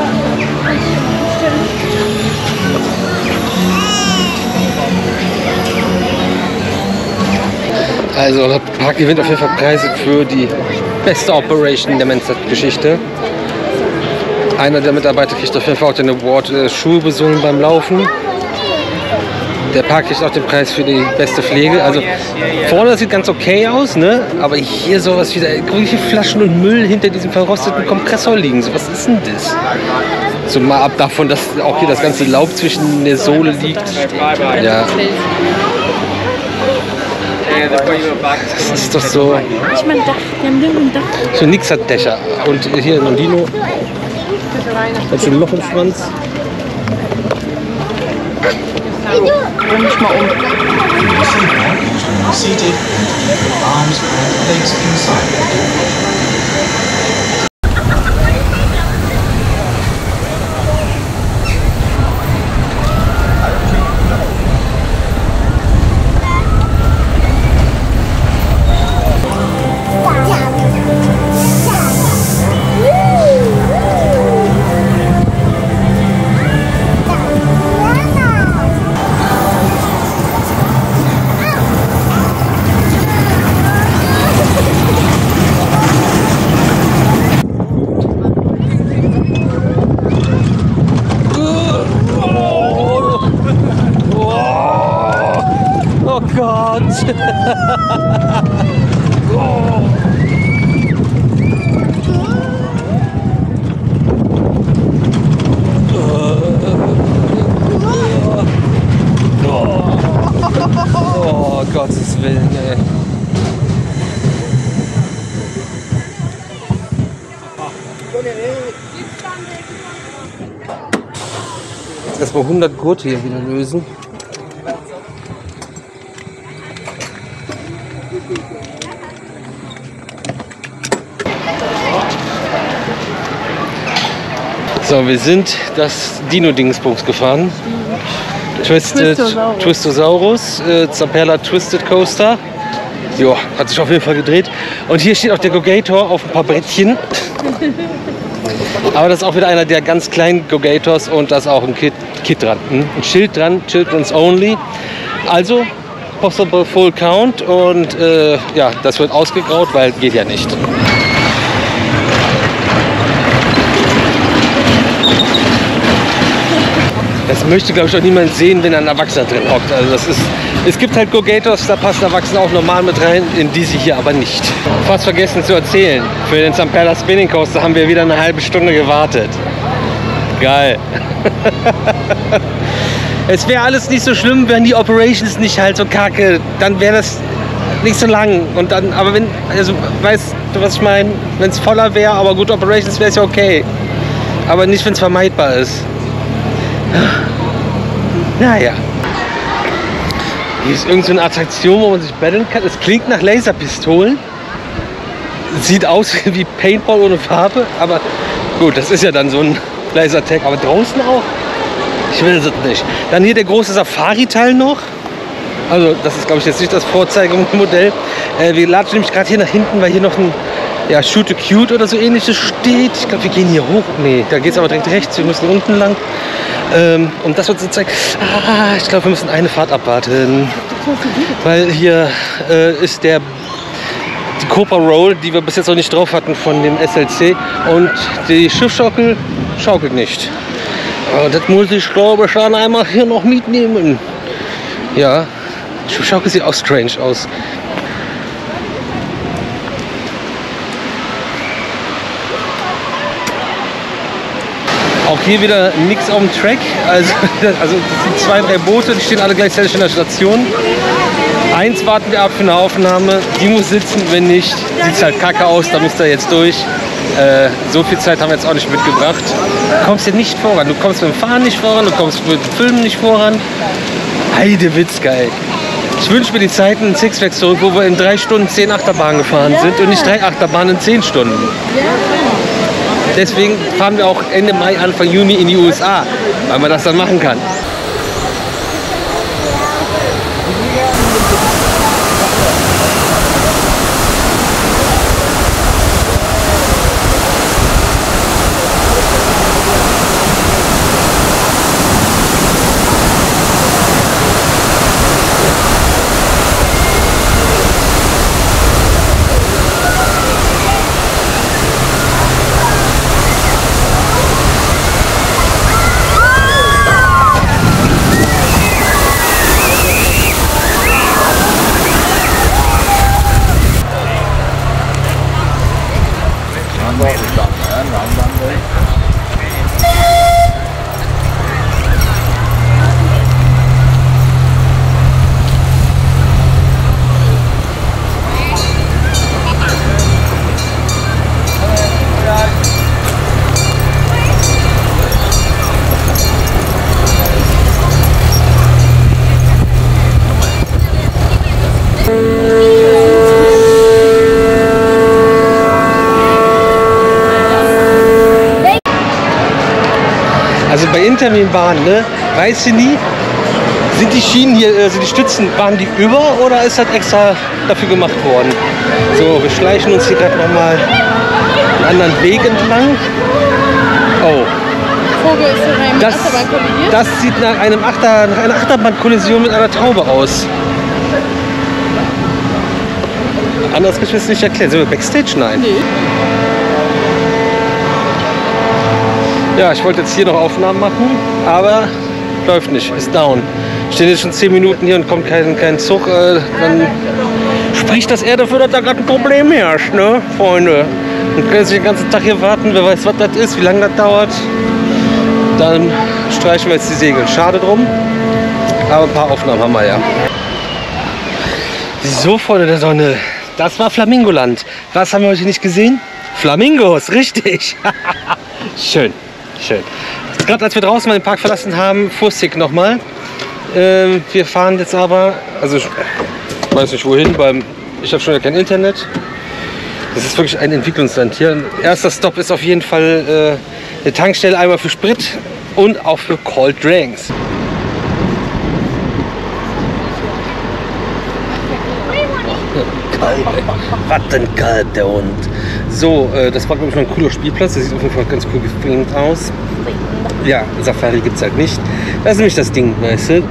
Also der Park gewinnt auf jeden Fall Preise für die beste Operation der Mensa-Geschichte. Einer der Mitarbeiter kriegt auf jeden Fall auch den Award äh, Schuhe besungen beim Laufen. Der Park kriegt auch den Preis für die beste Pflege. Also vorne sieht ganz okay aus, ne? Aber hier sowas wie, wie viele Flaschen und Müll hinter diesem verrosteten Kompressor liegen. So, was ist denn das? So mal ab davon, dass auch hier das ganze Laub zwischen der Sohle liegt. Ja. Das ist doch so. Ich meine, Dach, die haben nirgendwo ein Dach. So nix hat Dächer. Und hier ein Dino. Mit dem Loch im Schwanz. Bring mich mal um. Seated, arms and legs inside. Erstmal hundert Gurte hier wieder lösen. So, wir sind das Dino-Dingsbums gefahren. Twisted, Twistosaurus. Twistosaurus, äh, Zamperla Twisted Coaster. Jo, hat sich auf jeden Fall gedreht. Und hier steht auch der Go-Gator auf ein paar Brettchen. Aber das ist auch wieder einer der ganz kleinen Go-Gators und da ist auch ein Kit, Kit dran. Hm? Ein Schild dran, Children's Only. Also, possible full count und äh, ja, das wird ausgegraut, weil geht ja nicht. Das möchte, glaube ich, auch niemand sehen, wenn ein Erwachsener drin hockt. Also das ist, es gibt halt Go-Gators, da passen Erwachsene auch normal mit rein, in diese hier aber nicht. Fast vergessen zu erzählen, für den Zamperla Spinning Coaster haben wir wieder eine halbe Stunde gewartet. Geil. Es wäre alles nicht so schlimm, wenn die Operations nicht halt so kacke, dann wäre das nicht so lang. Und dann, aber wenn, also weißt du, was ich meine? Wenn es voller wäre, aber gut, Operations wäre es ja okay. Aber nicht, wenn es vermeidbar ist. Naja. Hier ist irgend so eine Attraktion, wo man sich battlen kann. Es klingt nach Laserpistolen. Sieht aus wie Paintball ohne Farbe. Aber gut, das ist ja dann so ein Lasertag. Aber draußen auch? Ich will das nicht. Dann hier der große Safari-Teil noch. Also das ist, glaube ich, jetzt nicht das Vorzeigemodell. Äh, wir latschen nämlich gerade hier nach hinten, weil hier noch ein ja, Shoot a Cute oder so ähnliches steht. Ich glaube, wir gehen hier hoch. Nee, da geht es aber direkt rechts. Wir müssen unten lang. Ähm, und das wird so zeigen. Ah, ich glaube, wir müssen eine Fahrt abwarten. Weil hier äh, ist der die Cobra Roll, die wir bis jetzt noch nicht drauf hatten von dem S L C. Und die Schiffsschaukel schaukelt nicht. Aber das muss ich, glaube ich, dann einmal hier noch mitnehmen. Ja, die Schiffsschaukel sieht auch strange aus. Auch hier wieder nichts auf dem Track. Also, also das sind zwei, drei Boote, die stehen alle gleichzeitig in der Station. Eins warten wir ab für eine Aufnahme. Die muss sitzen, wenn nicht, sieht es halt kacke aus, da müsst ihr jetzt durch. Äh, so viel Zeit haben wir jetzt auch nicht mitgebracht. Du kommst hier nicht voran. Du kommst mit dem Fahren nicht voran, du kommst mit dem Filmen nicht voran. Heidewitzka, ey. Ich wünsche mir die Zeiten in Six Flags zurück, wo wir in drei Stunden zehn Achterbahnen gefahren sind und nicht drei Achterbahnen in zehn Stunden. Deswegen fahren wir auch Ende Mai, Anfang Juni in die U S A, weil man das dann machen kann. Also bei Interminbahnen, ne, weißt du nie, sind die Schienen hier, also die Stützen, waren die über oder ist das extra dafür gemacht worden? So, wir schleichen uns hier gerade nochmal einen anderen Weg entlang. Oh. Vogel ist so rein mit Das, Achterbahn kollidiert. das sieht nach, einem Achter, nach einer Achterbahnkollision mit einer Taube aus. Anders kann ich mir das nicht erklären. Sind wir Backstage? Nein. Nee. Ja, ich wollte jetzt hier noch Aufnahmen machen, aber läuft nicht, ist down. Ich stehe jetzt schon zehn Minuten hier und kommt kein, kein Zug. Äh, dann spricht das eher dafür, dass da gerade ein Problem herrscht, ne, Freunde. Und können sich den ganzen Tag hier warten, wer weiß, was das ist, wie lange das dauert. Dann streichen wir jetzt die Segel. Schade drum, aber ein paar Aufnahmen haben wir ja. So, Freunde der Sonne, das war Flamingoland. Was haben wir heute nicht gesehen? Flamingos, richtig. Schön, schön. Gerade als wir draußen mal den Park verlassen haben, Fußweg nochmal. Ähm, wir fahren jetzt aber, also ich weiß nicht wohin, beim, ich habe schon kein Internet. Das ist wirklich ein Entwicklungsland hier. Erster Stop ist auf jeden Fall äh, eine Tankstelle, einmal für Sprit und auch für Cold Drinks. Kalt, was denn kalt, der Hund. So, äh, das war glaube ich mal ein cooler Spielplatz. Das sieht auf jeden Fall ganz cool gefilmt aus. Ja, Safari gibt es halt nicht. Das ist nämlich das Ding, weißt du.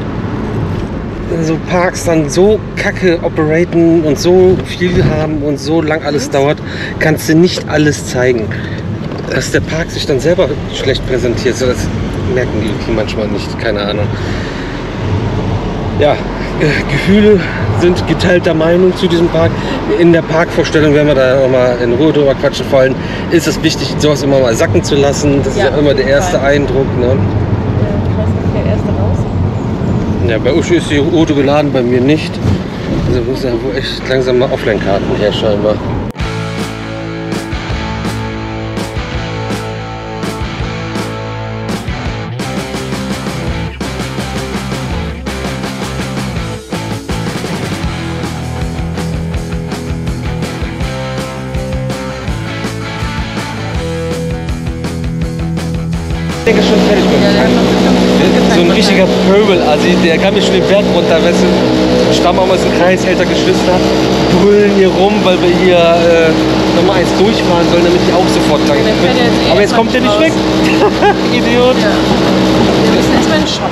So Parks dann so kacke operaten und so viel haben und so lang alles dauert, kannst du nicht alles zeigen. Dass der Park sich dann selber schlecht präsentiert, so das merken die manchmal nicht, keine Ahnung. Ja, äh, Gefühle sind geteilter Meinung zu diesem Park. In der Parkvorstellung werden wir da nochmal in Ruhe drüber quatschen. Vor allem ist es wichtig, sowas immer mal sacken zu lassen. Das ja, ist ja immer der erste Fall. Eindruck. Ne? Ja, krass, ist der erste raus. Ja, bei Uschi ist die Auto geladen, bei mir nicht. Also muss ja wohl echt langsam mal Offline-Karten her scheinbar. Ich denke schon fertig mit dem Tank. So ein richtiger Pöbel-Assi, der kann mir schon den Berg runter, weißt du, Stammbaum ist ein Kreis, älter Geschwister, brüllen hier rum, weil wir hier äh, nochmal eins durchfahren sollen, damit die auch sofort tanken können. Jetzt aber jetzt kommt der nicht weg. Idiot. Ja. Wir müssen jetzt mal in den Shop.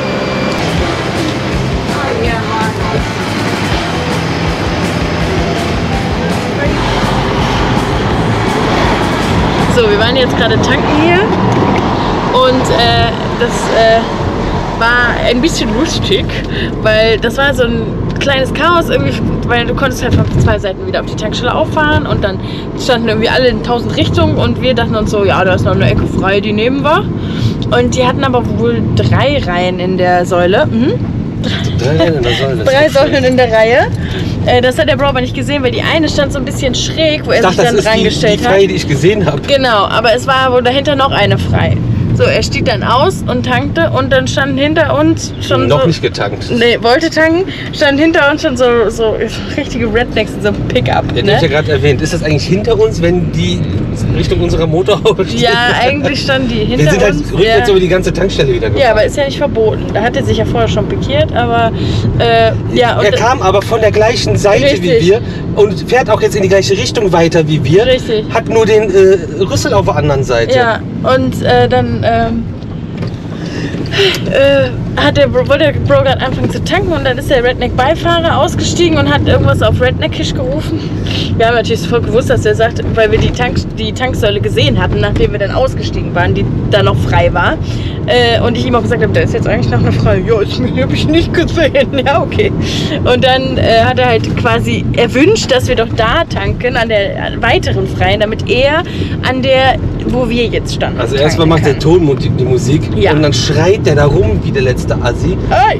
So, wir waren jetzt gerade tanken hier. Und äh, das äh, war ein bisschen lustig, weil das war so ein kleines Chaos irgendwie, weil du konntest halt von zwei Seiten wieder auf die Tankstelle auffahren und dann standen irgendwie alle in tausend Richtungen und wir dachten uns so, ja, da ist noch eine Ecke frei, die nehmen wir. Und die hatten aber wohl drei Reihen in der Säule. Mhm. Drei Reihen in der Säule? Drei Säulen in der Reihe. Äh, das hat der Bro aber nicht gesehen, weil die eine stand so ein bisschen schräg, wo er sich dann reingestellt hat. Die freie, die ich gesehen habe. Genau, aber es war wohl dahinter noch eine frei. So, er stieg dann aus und tankte und dann standen hinter uns schon Noch so, nicht getankt. Nee, wollte tanken, standen hinter uns schon so, so richtige Rednecks in so einem Pickup. Ja, den ne? hab ich ja gerade erwähnt. Ist das eigentlich hinter uns, wenn die Richtung unserer Motorhaube stehen? Ja, eigentlich standen die hinter uns. Wir sind halt uns. rückwärts Ja. über die ganze Tankstelle wieder gefahren. Ja, aber ist ja nicht verboten. Da hat er sich ja vorher schon pikiert, aber äh, ja. Und er kam aber von der gleichen Seite Richtig. wie wir und fährt auch jetzt in die gleiche Richtung weiter wie wir. Richtig. Hat nur den äh, Rüssel auf der anderen Seite. Ja, und äh, dann ähm, äh, hat der Bro, wollte der Bro gerade anfangen zu tanken und dann ist der Redneck-Beifahrer ausgestiegen und hat irgendwas auf Redneckisch gerufen. Wir haben natürlich sofort gewusst, dass er sagt, weil wir die, Tank, die Tanksäule gesehen hatten, nachdem wir dann ausgestiegen waren, die da noch frei war. Äh, und ich ihm auch gesagt habe, da ist jetzt eigentlich noch eine frei. Ja, ist mir habe ich nicht gesehen. Ja, okay. Und dann äh, hat er halt quasi erwünscht, dass wir doch da tanken, an der weiteren freien, damit er an der, wo wir jetzt standen. Also erstmal macht der Ton die, die Musik ja. und dann schreit der da rum wie der letzte Assi. Hey!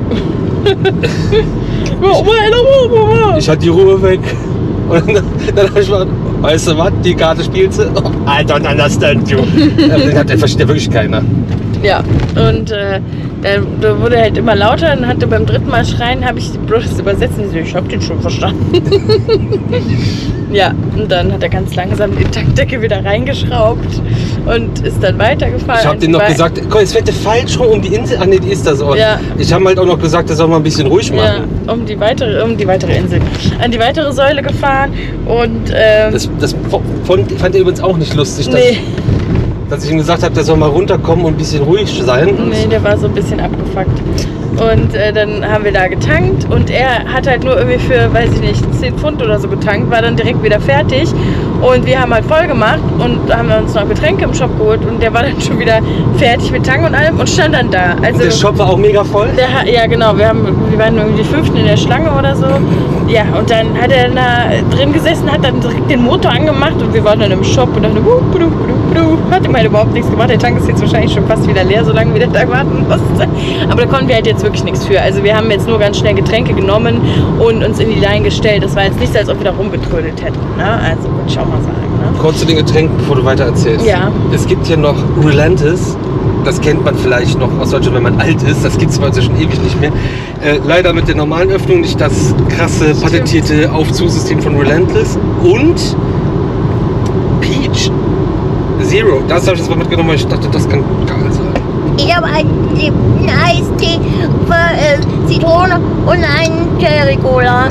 Ich hatte die Ruhe weg. Und dann, dann habe ich gesagt, weißt du was, die Karte spielst du? Oh, I don't understand you. Den hat, den versteht ja wirklich keiner. Ja, und äh, dann da wurde halt immer lauter. Dann hatte beim dritten Mal schreien, habe ich bloß übersetzt und so, ich habe den schon verstanden. Ja, und dann hat er ganz langsam die Tankdecke wieder reingeschraubt und ist dann weitergefahren. Ich habe denen noch gesagt, komm, jetzt fährt der falsch rum um die Insel. Ah, nee, die ist das auch. Ja. Ich habe halt auch noch gesagt, das soll man ein bisschen ruhig machen. Ja, um die weitere, um die weitere Insel. An die weitere Säule gefahren und ähm, Das, das fand, fand er übrigens auch nicht lustig, dass, nee. dass ich ihm gesagt habe, der soll mal runterkommen und ein bisschen ruhig sein. Nee, der war so ein bisschen abgefuckt. Und äh, dann haben wir da getankt und er hat halt nur irgendwie für, weiß ich nicht, zehn Pfund oder so getankt, war dann direkt wieder fertig. Und wir haben halt voll gemacht und da haben wir uns noch Getränke im Shop geholt und der war dann schon wieder fertig mit Tanken und allem und stand dann da. Also, und der Shop war auch mega voll? Der, ja, genau. Wir, haben, wir waren irgendwie die Fünften in der Schlange oder so. Ja, und dann hat er da drin gesessen, hat dann direkt den Motor angemacht und wir waren dann im Shop und dachten, uh, budu, budu, budu. Hat ihm halt überhaupt nichts gemacht. Der Tank ist jetzt wahrscheinlich schon fast wieder leer, solange wir da warten mussten. Aber da konnten wir halt jetzt wirklich nichts für. Also wir haben jetzt nur ganz schnell Getränke genommen und uns in die Line gestellt. Das war jetzt nicht so, als ob wir da rumgetrödelt hätten. Ne? Also würde ich auch mal sagen. Ne? Kurz zu den Getränken, bevor du weiter erzählst. Ja. Es gibt hier noch Relentless. Das kennt man vielleicht noch aus Deutschland, wenn man alt ist. Das gibt es bei uns ja schon ewig nicht mehr. Äh, leider mit der normalen Öffnung nicht das krasse, patentierte Aufzusystem von Relentless. Und Peach Zero. Das habe ich jetzt mal mitgenommen, weil ich dachte, das kann geil sein. Ich habe einen Eistee für äh, Zitrone und einen Cherry Cola.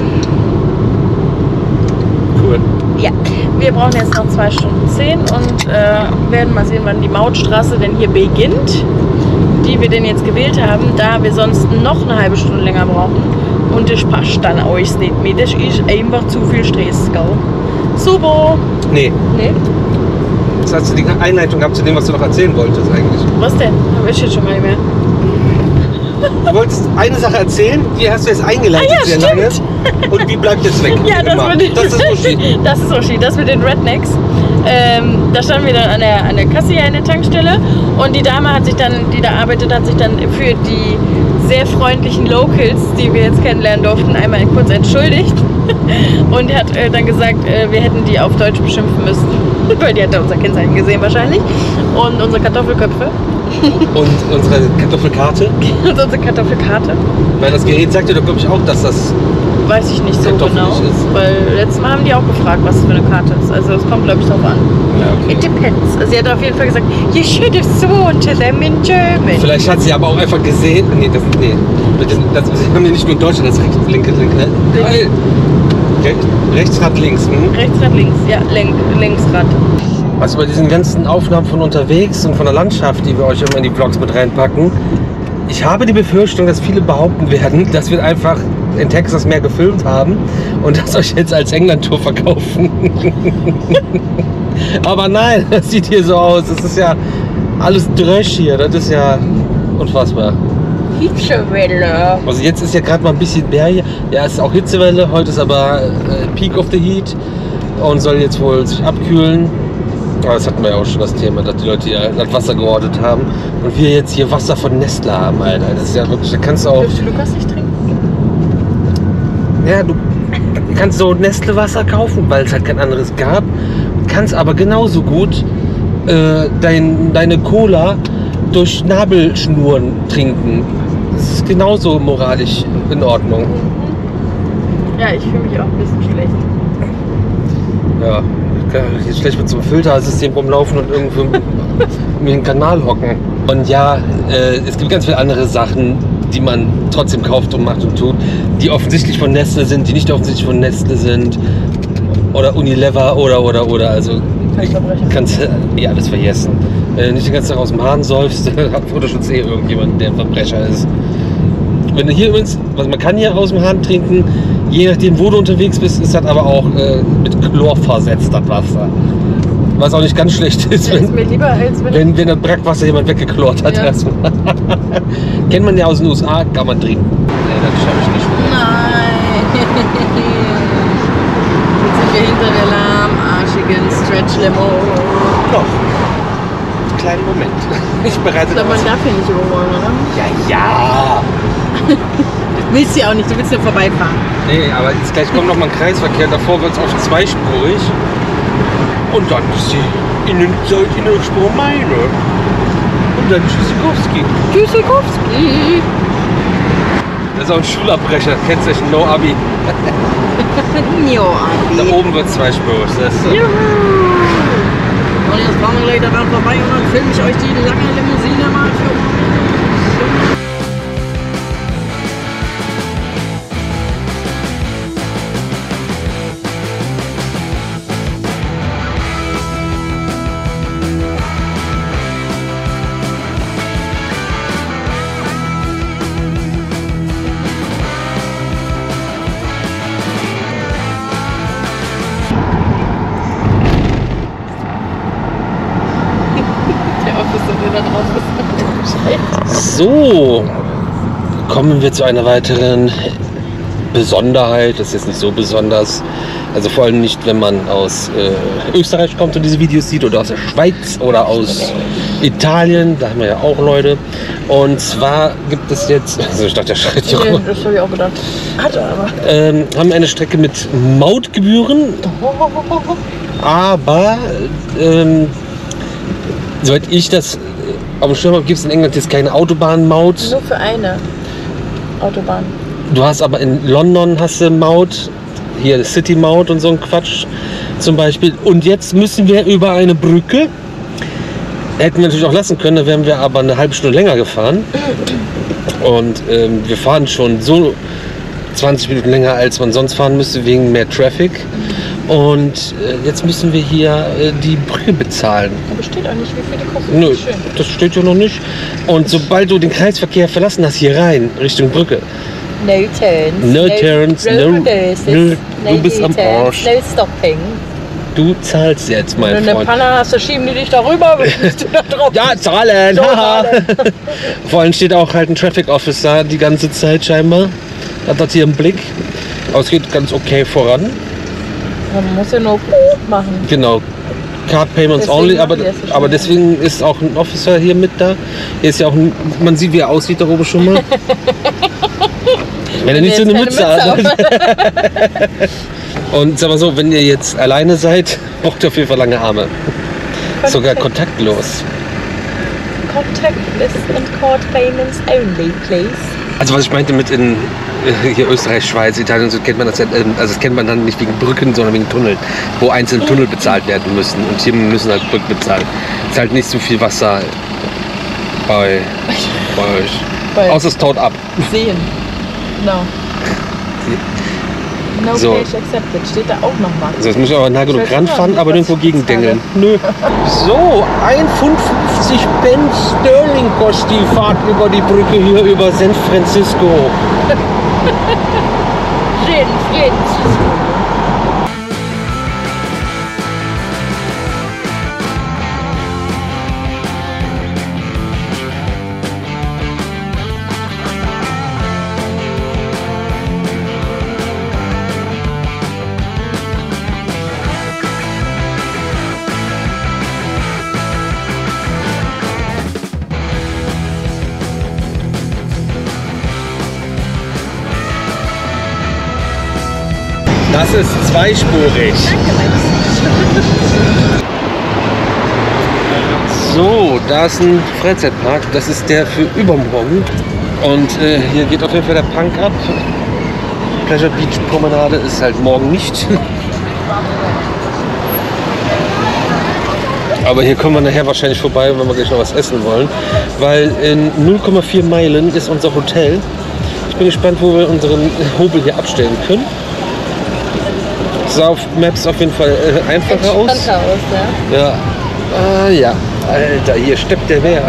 Cool. Ja, wir brauchen jetzt noch zwei Stunden zehn und äh, werden mal sehen, wann die Mautstraße denn hier beginnt, die wir denn jetzt gewählt haben, da wir sonst noch eine halbe Stunde länger brauchen. Und das passt dann euch nicht mehr. Das ist einfach zu viel Stress, gell? Super! Nee, Nee? das hast du die Einleitung gehabt zu dem, was du noch erzählen wolltest eigentlich. Was denn? Hab ich jetzt schon gar nicht mehr. Du wolltest eine Sache erzählen, die hast du jetzt eingeleitet Ah ja, sehr stimmt. lange. Und die bleibt jetzt weg. Ja, das, Immer. mit den, das ist Uschi. das ist Uschi, das mit den Rednecks. Ähm, da standen wir dann an der, an der Kasse hier in der Tankstelle und die Dame hat sich dann, die da arbeitet, hat sich dann für die sehr freundlichen Locals, die wir jetzt kennenlernen durften, einmal kurz entschuldigt und hat äh, dann gesagt, äh, wir hätten die auf Deutsch beschimpfen müssen, weil die hat da unser Kennzeichen gesehen wahrscheinlich und unsere Kartoffelköpfe Und unsere Kartoffelkarte. und unsere Kartoffelkarte. Weil das Gerät sagt ja doch, glaube ich, auch, dass das. Weiß ich nicht so Kartoffelig genau, ist. weil letztes Mal haben die auch gefragt, was es für eine Karte ist. Also es kommt, glaube ich, drauf an. Ja, okay. It depends. Also sie hat auf jeden Fall gesagt, you should have sworn to them in German. Vielleicht hat sie aber auch einfach gesehen. Nee, das. Nee. Mit den, das, sie haben ja nicht nur in Deutschland das rechte, linke, linke. Geil. Re Rechtsrad links. Hm? Rechtsrad, links. Ja, Lenk, Längsrad. Was bei diesen ganzen Aufnahmen von unterwegs und von der Landschaft, die wir euch immer in die Vlogs mit reinpacken, ich habe die Befürchtung, dass viele behaupten werden, dass wir einfach in Texas mehr gefilmt haben und das euch jetzt als England-Tour verkaufen. Aber nein, das sieht hier so aus. Das ist ja alles Dresch hier. Das ist ja unfassbar. Hitzewelle. Also jetzt ist ja gerade mal ein bisschen mehr hier. Ja, es ist auch Hitzewelle. Heute ist aber äh, Peak of the Heat und soll jetzt wohl sich abkühlen. Aber das hatten wir ja auch schon das Thema, dass die Leute hier das Wasser gehortet haben und wir jetzt hier Wasser von Nestle haben, Alter. Das ist ja wirklich, da kannst du auch. Dürfte Lukas nicht trinken? Ja, du kannst so Nestle-Wasser kaufen, weil es halt kein anderes gab. Kannst aber genauso gut äh, dein, deine Cola durch Nabelschnuren trinken. Das ist genauso moralisch in Ordnung. Ja, ich fühle mich auch ein bisschen schlecht. Ja, ich kann jetzt schlecht mit so einem Filtersystem rumlaufen und irgendwo mir den Kanal hocken. Und ja, äh, es gibt ganz viele andere Sachen, die man trotzdem kauft und macht und tut, die offensichtlich von Nestle sind, die nicht offensichtlich von Nestle sind. Oder Unilever oder oder oder. Also kannst ja alles vergessen. Wenn du nicht den ganzen Tag aus dem Hahn säufst, unterstützt eh irgendjemand, der ein Verbrecher ist. Wenn du hier übrigens, also man kann hier aus dem Hahn trinken, je nachdem wo du unterwegs bist, ist das aber auch äh, mit Chlor versetzt, das Wasser. Was auch nicht ganz schlecht ist, Ja, ist wenn, mir lieber, als wenn, wenn, wenn das Brackwasser jemand weggeklort hat. Ja. Erstmal. Kennt man ja aus den U S A, kann man trinken. Nee, das schaffe ich nicht. Nein. Jetzt sind wir hinter der lahmarschigen Stretch Limo. Noch. Kleinen Moment. Ich bereite Aber man das. darf hier nicht überholen, oder? Ja, ja. Willst du ja auch nicht, du willst nur vorbeifahren. Nee, aber jetzt gleich kommt noch mal ein Kreisverkehr. Davor wird es auch zweispurig. Und dann ist die Innenseite in der Spur meine. Und dann Tschüssikowski. Tschüssikowski. Das ist auch ein Schulabbrecher. Kennzeichen No Abi. Jo, Da oben wird es zweispurig. Das ist, Juhu. Und jetzt fahren wir gleich daran vorbei und dann filme ich euch die lange Limousine mal für uns. Der Officer, der da drauf ist. So, kommen wir zu einer weiteren Besonderheit. Das ist jetzt nicht so besonders. Also vor allem nicht, wenn man aus äh, Österreich kommt und diese Videos sieht oder aus der Schweiz oder aus Italien. Da haben wir ja auch Leute. Und zwar gibt es jetzt, also ich dachte, der schreit hier rum. Das habe ich auch gedacht. Hat er aber. Ähm, haben eine Strecke mit Mautgebühren. aber ähm, soweit ich das auf dem Schirm habe, gibt es in England jetzt keine Autobahnmaut. Nur für eine Autobahn. Du hast aber in London hast du Maut, hier City Maut und so ein Quatsch zum Beispiel. Und jetzt müssen wir über eine Brücke. Hätten wir natürlich auch lassen können, da wären wir aber eine halbe Stunde länger gefahren. Und ähm, wir fahren schon so zwanzig Minuten länger, als man sonst fahren müsste, wegen mehr Traffic. Und äh, jetzt müssen wir hier äh, die Brücke bezahlen. Aber steht auch nicht, wie viel die kostet. Nö, Schön. das steht ja noch nicht. Und sobald du den Kreisverkehr verlassen hast, hier rein, Richtung Brücke, No turns. No turns, no- reverses, no- du bist am U-turns, Arsch. No stopping. du zahlst jetzt, mein Wenn du eine Freund. Panne hast, dann schieben die dich darüber, bist du da drauf. Ja, zahlen! So, haha. zahlen. Vor allem steht auch halt ein Traffic Officer die ganze Zeit scheinbar. Hat das hier im Blick. Aber es geht ganz okay voran. Man muss ja nur machen. Genau. Card Payments Deswegen only, machen aber, die das so schnell. aber deswegen ist auch ein Officer hier mit da. Hier ist ja auch ein, man sieht, wie er aussieht da oben schon mal. Wenn er nicht so eine Keine Mütze hat. Und sag mal so, wenn ihr jetzt alleine seid, braucht ihr auf jeden Fall lange Arme. Sogar kontaktlos. Contactless and card payments only, please. Also was ich meinte mit in äh, hier Österreich, Schweiz, Italien, so kennt man das ja, ähm, also das kennt man dann nicht wegen Brücken, sondern wegen Tunneln, wo einzelne Tunnel bezahlt werden müssen und hier müssen halt Brücken bezahlt. Es ist halt nicht so viel Wasser bei, bei euch. Bei Außer es taut ab. Sehen. Genau. No So. cash accepted. Steht da auch nochmal. Also jetzt muss ich aber nah genug Ich weiß ranfahren, nicht, aber was nirgendwo ich gegendengeln. Nö. So, ein Pfund fünfzig Pence Sterling kostet die Fahrt über die Brücke hier über San Francisco. Schön, schön. Das ist zweispurig. So, da ist ein Freizeitpark. Das ist der für übermorgen. Und äh, hier geht auf jeden Fall der Punk ab. Pleasure Beach Promenade ist halt morgen nicht. Aber hier kommen wir nachher wahrscheinlich vorbei, wenn wir gleich noch was essen wollen. Weil in null Komma vier Meilen ist unser Hotel. Ich bin gespannt, wo wir unseren Hobel hier abstellen können. Sah auf Maps auf jeden Fall äh, einfacher aus. Entspannter aus, ja. Ja. Ah, ja. Alter, hier steppt der Bär.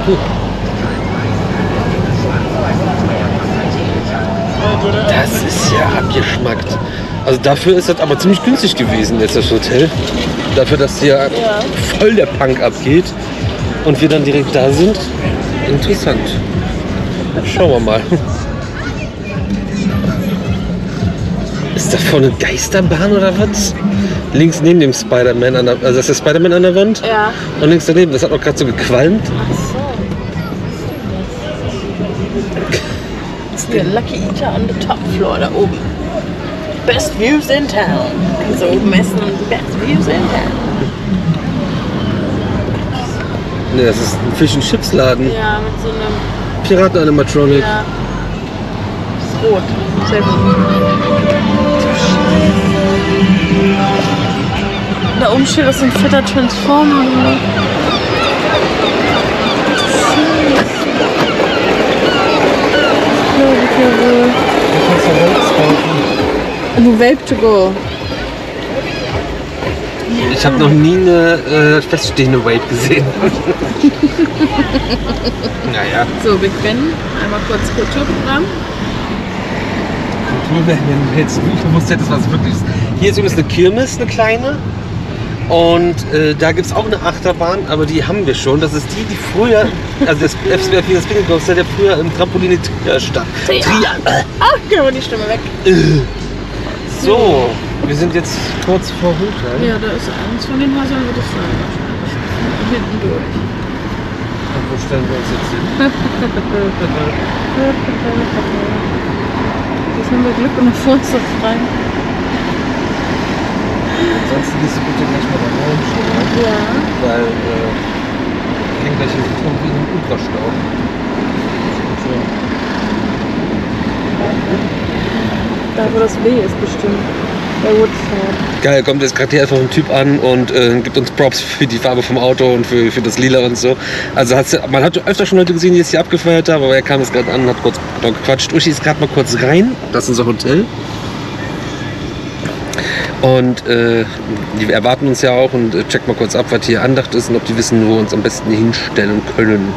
Das ist ja abgeschmackt. Also dafür ist das aber ziemlich günstig gewesen jetzt das Hotel. Dafür, dass hier voll der Punk abgeht und wir dann direkt da sind. Interessant. Schauen wir mal. Ist da vorne eine Geisterbahn oder was? Links neben dem Spider-Man, an der, also das ist der Spider-Man an der Wand. Ja. Und links daneben, das hat auch gerade so gequalmt. Hier, Lucky Eater on the top floor da oben. Best views in town. Kannst du oben essen und best views in town. Ne, das ist ein Fish and Chips Laden. Ja, mit so einem. Piraten-Animatronic. Ja. Ist rot. Sehr gut. Da oben steht das ein fetter Transformer. Nur Vape to go. Ich habe noch nie eine äh, feststehende Vape gesehen. Naja. So, Big Ben. Einmal kurz Kulturprogramm. Jetzt gewusst hättest, was wirklich ist. Hier ist übrigens eine Kirmes, eine kleine. Und äh, da gibt es auch eine Achterbahn, aber die haben wir schon. Das ist die, die früher, also das F C V das Bingo-Coaster, der früher im Trampolin in Trier stand. Trier. Ach, geh mal die Stimme weg. So, wir sind jetzt kurz vor Hotel. Ja, da ist eins von den Häusern, würde ich sagen. Hinten durch. Und wo stellen wir uns jetzt hin? Jetzt haben wir Glück und nach vorne ist das frei. Sonst gehst du bitte gleich mal da rein, Ja. weil äh, hängt gleich irgendwie in einem Ultrastau. Da wo das W ist bestimmt. Bei Woodside. Geil, kommt jetzt gerade hier einfach ein Typ an und äh, gibt uns Props für die Farbe vom Auto und für, für das Lila und so. Also hat's, man hat öfter schon Leute gesehen, die jetzt hier abgefeiert haben, aber er kam jetzt gerade an und hat kurz gequatscht. Uschi ist gerade mal kurz rein, das ist unser Hotel. Und äh, die erwarten uns ja auch und äh, checkt mal kurz ab, was hier Andacht ist und ob die wissen, wo wir uns am besten hinstellen können.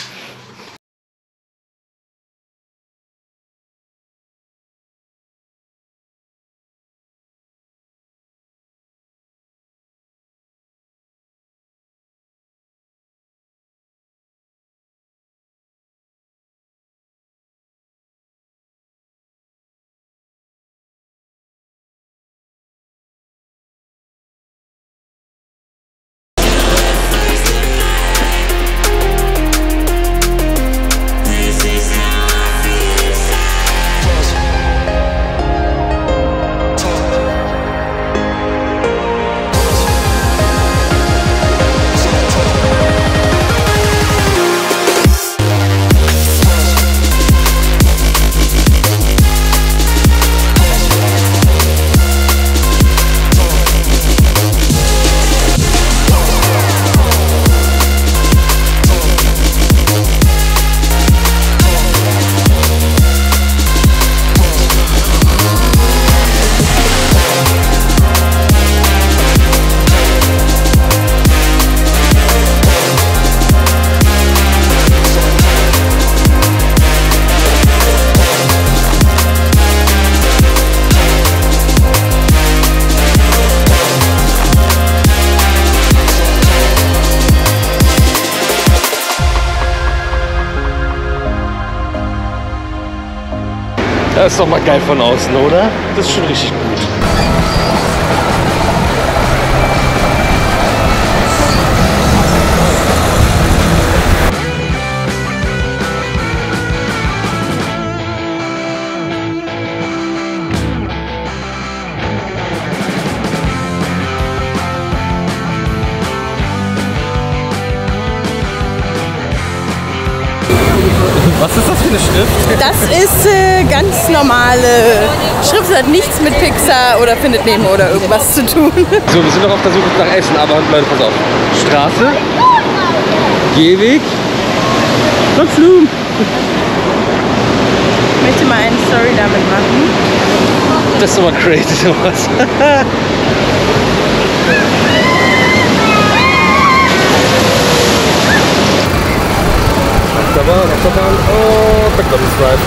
Das ist doch mal geil von außen, oder? Das ist schon richtig gut. Was ist das für eine Schrift? Das ist äh, ganz normale Schrift, hat nichts mit Pixar oder Findet Nemo oder irgendwas zu tun. So, wir sind noch auf der Suche nach Essen, aber Leute, pass auf. Straße, Gehweg und Flug. Ich möchte mal eine Story damit machen. Das ist aber crazy sowas. Achterbahn, Achterbahn, oh, McDonald's Drive.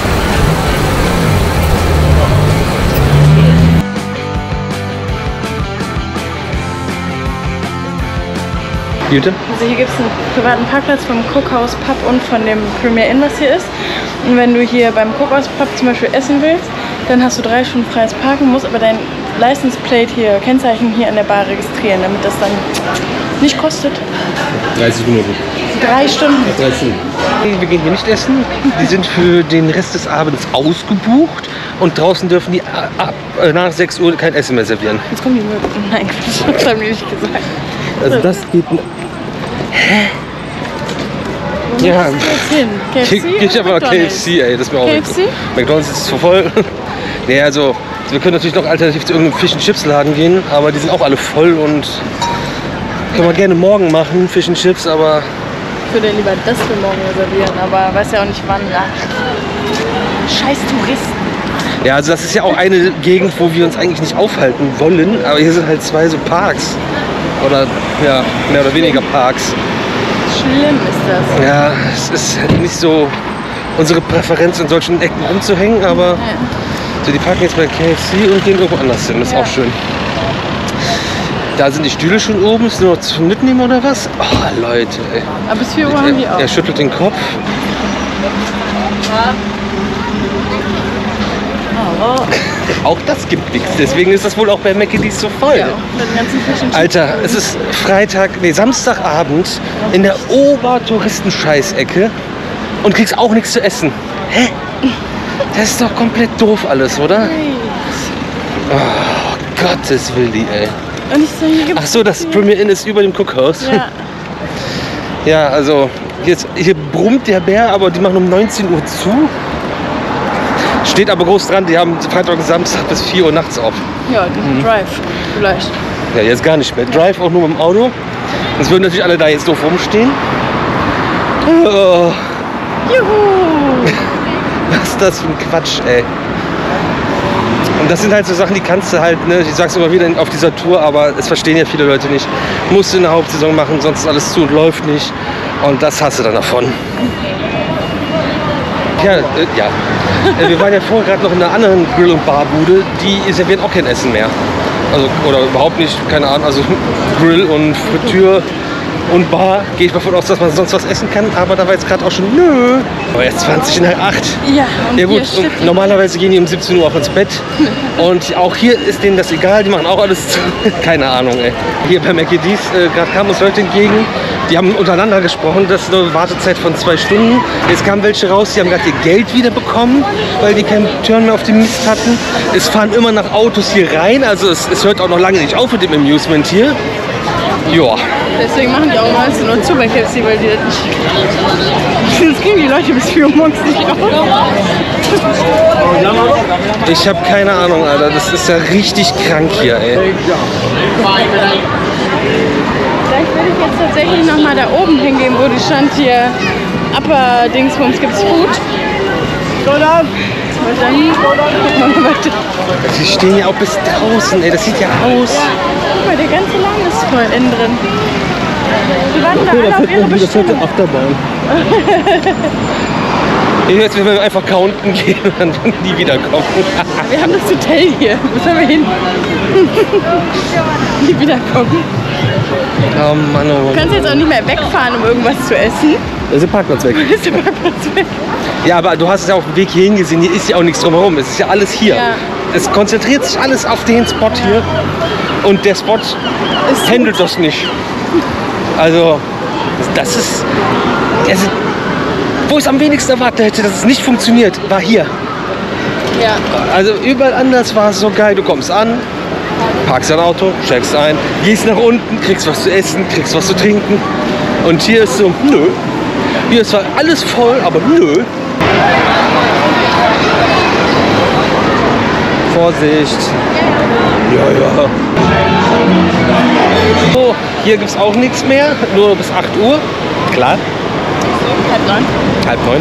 Bitte? Also hier gibt es einen privaten Parkplatz vom Cookhouse Pub und von dem Premier Inn, was hier ist. Und wenn du hier beim Cookhouse Pub zum Beispiel essen willst, dann hast du drei Stunden freies Parken, musst aber dein License Plate hier, Kennzeichen hier an der Bar registrieren, damit das dann nicht kostet. dreißig Minuten. Drei Stunden. drei Stunden. Wir gehen hier nicht essen. Die sind für den Rest des Abends ausgebucht und draußen dürfen die ab, äh, nach sechs Uhr kein Essen mehr servieren. Jetzt kommen die Möbel. Nein, das haben die nicht gesagt. Also das geht. Hä? Wo Ja. musst du jetzt hin? K F C Geh ich oder aber K F C, ey, das ist mir auch K F C? egal. McDonald's ist zu voll. Nee, also wir können natürlich noch alternativ zu irgendeinem Fish and Chips Laden gehen, aber die sind auch alle voll und können wir gerne morgen machen, Fish and Chips, aber Ich würde lieber das für morgen reservieren, aber weiß ja auch nicht wann. Na. Scheiß Touristen. ja, also das ist ja auch eine Gegend, wo wir uns eigentlich nicht aufhalten wollen, aber hier sind halt zwei so Parks oder ja, mehr oder weniger Parks. Schlimm ist das. Ja, es ist halt nicht so unsere Präferenz, in solchen Ecken rumzuhängen, aber Ja. so, die parken jetzt bei K F C und gehen irgendwo anders hin. Das ist Ja. auch schön. Da sind die Stühle schon oben. Ist nur noch zum Mitnehmen oder was? Oh, Leute, ey. Aber bis vier Uhr haben die Er, auch. er schüttelt den Kopf. Oh. Auch das gibt nichts. Deswegen ist das wohl auch bei Mc's so voll. Ja, mit den ganzen Fish and Chips. Alter, es ist Freitag, nee, Samstagabend in der Obertouristenscheißecke und kriegst auch nichts zu essen. Hä? Das ist doch komplett doof alles, oder? Oh, Gottes Willi, ey. Und ich so, hier gibt's Ach so, das Premier Inn ist über dem Cookhouse. Ja. Ja, also jetzt, hier brummt der Bär, aber die machen um neunzehn Uhr zu. Steht aber groß dran, die haben Freitag und Samstag bis vier Uhr nachts auf. Ja, den Drive vielleicht. Ja, jetzt gar nicht mehr. Drive auch nur mit dem Auto. Sonst würden natürlich alle da jetzt doof rumstehen. Oh, Juhu! was ist das für ein Quatsch, ey. Und das sind halt so Sachen, die kannst du halt, ne, ich sag's immer wieder auf dieser Tour, aber es verstehen ja viele Leute nicht. Musst du in der Hauptsaison machen, sonst ist alles zu und läuft nicht. Und das hast du dann davon. Ja, äh, ja. Äh, wir waren ja vorher gerade noch in einer anderen Grill- und Barbude, die servieren auch kein Essen mehr. Also, oder überhaupt nicht, keine Ahnung, also Grill und Fritür und Bar, gehe ich davon aus, dass man sonst was essen kann, aber da war jetzt gerade auch schon, nö, aber erst zwanzig nach acht. Ja, und Ja gut, hier steht und normalerweise gehen die um siebzehn Uhr auch ins Bett und auch hier ist denen das egal, die machen auch alles zu. Keine Ahnung, ey. Hier bei Mackie D's, äh, gerade kamen uns Leute entgegen, die haben untereinander gesprochen, das ist eine Wartezeit von zwei Stunden. Jetzt kamen welche raus, die haben gerade ihr Geld wieder bekommen, weil die keinen Turn mehr auf dem Mist hatten. Es fahren immer noch Autos hier rein, also es, es hört auch noch lange nicht auf mit dem Amusement hier. Joa. Deswegen machen die auch neunzehn Uhr zu bei K F C, weil die das nicht. Das kriegen die Leute bis vier Uhr morgens nicht auf. Ich habe keine Ahnung, Alter. Das ist ja richtig krank hier, ey. Vielleicht würde ich jetzt tatsächlich noch mal da oben hingehen, wo die stand hier Upper Dingsbums gibt's Food. Oder? Und dann gucken wir mal weiter. Die stehen ja auch bis draußen, ey. Das sieht ja aus. Ja, guck mal, der ganze Laden ist voll innen drin. Die warten da alle auf ihre Bestellung. Achterbahn. Jetzt müssen wir einfach counten gehen und dann nie wiederkommen. Wir haben das Hotel hier. Wo sollen wir hin? Nie wiederkommen. Oh Mann, oh Du kannst jetzt auch nicht mehr wegfahren, um irgendwas zu essen. Da ist der Parkplatz weg. Ist der Parkplatz weg. Ja, aber du hast es ja auf dem Weg hierhin gesehen. Hier ist ja auch nichts drumherum. Es ist ja alles hier. Ja. Es konzentriert sich alles auf den Spot hier. Und der Spot Ist handelt das nicht. Also, das ist... Also, wo ich es am wenigsten erwartet hätte, dass es nicht funktioniert, war hier. Ja. Also überall anders war es so geil. Du kommst an, parkst dein Auto, checkst ein, gehst nach unten, kriegst was zu essen, kriegst was zu trinken. Und hier ist so, nö. Hier ist zwar alles voll, aber nö. Vorsicht. Ja, ja. So, hier gibt es auch nichts mehr, nur bis acht Uhr. Klar. Halb neun. Halb neun.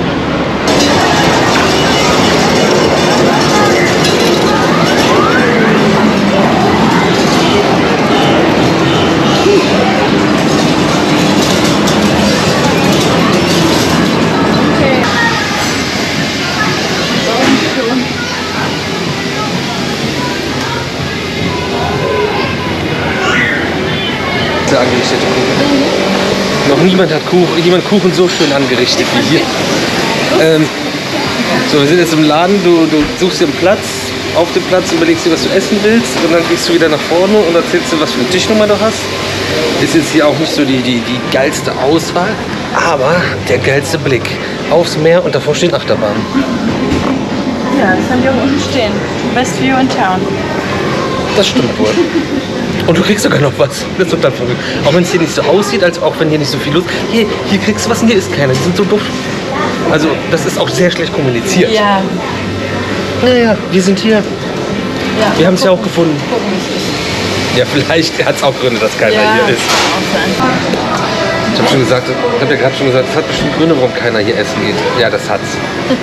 Der angerichtete Kuchen. Noch niemand hat Kuchen, jemand Kuchen so schön angerichtet wie hier. Ähm, so, wir sind jetzt im Laden, du, du suchst dir einen Platz, auf dem Platz überlegst dir, was du essen willst und dann gehst du wieder nach vorne und erzählst dir, was für eine Tischnummer du hast. Ist jetzt hier auch nicht so die, die, die geilste Auswahl, aber der geilste Blick aufs Meer und davor stehen Achterbahnen. Ja, das haben wir auch unten stehen. Best View in Town. Das stimmt wohl. Und du kriegst sogar noch was. Das ist total verrückt. Auch wenn es hier nicht so aussieht, als auch wenn hier nicht so viel los ist. Hier, hier kriegst du was und hier ist keiner. Die sind so doof. Also, das ist auch sehr schlecht kommuniziert. Ja. Naja, wir sind hier. Ja. Wir haben es ja auch gefunden. Ja, vielleicht hat es auch Gründe, dass keiner Ja. hier ist. Ich habe schon gesagt, ich habe ja gerade schon gesagt, es hat bestimmt Gründe, warum keiner hier essen geht. Ja, das hat's.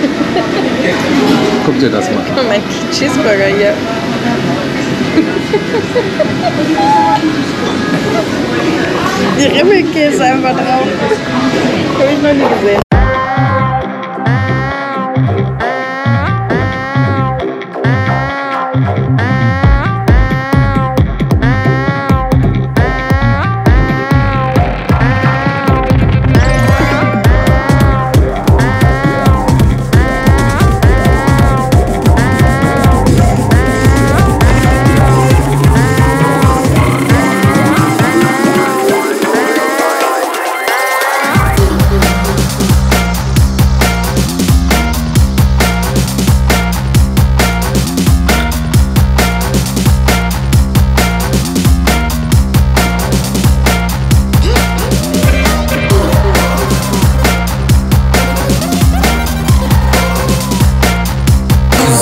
Guck dir das mal. Oh, mein Cheeseburger hier. Die Rimmelkäse einfach drauf. Habe ich noch nie gesehen.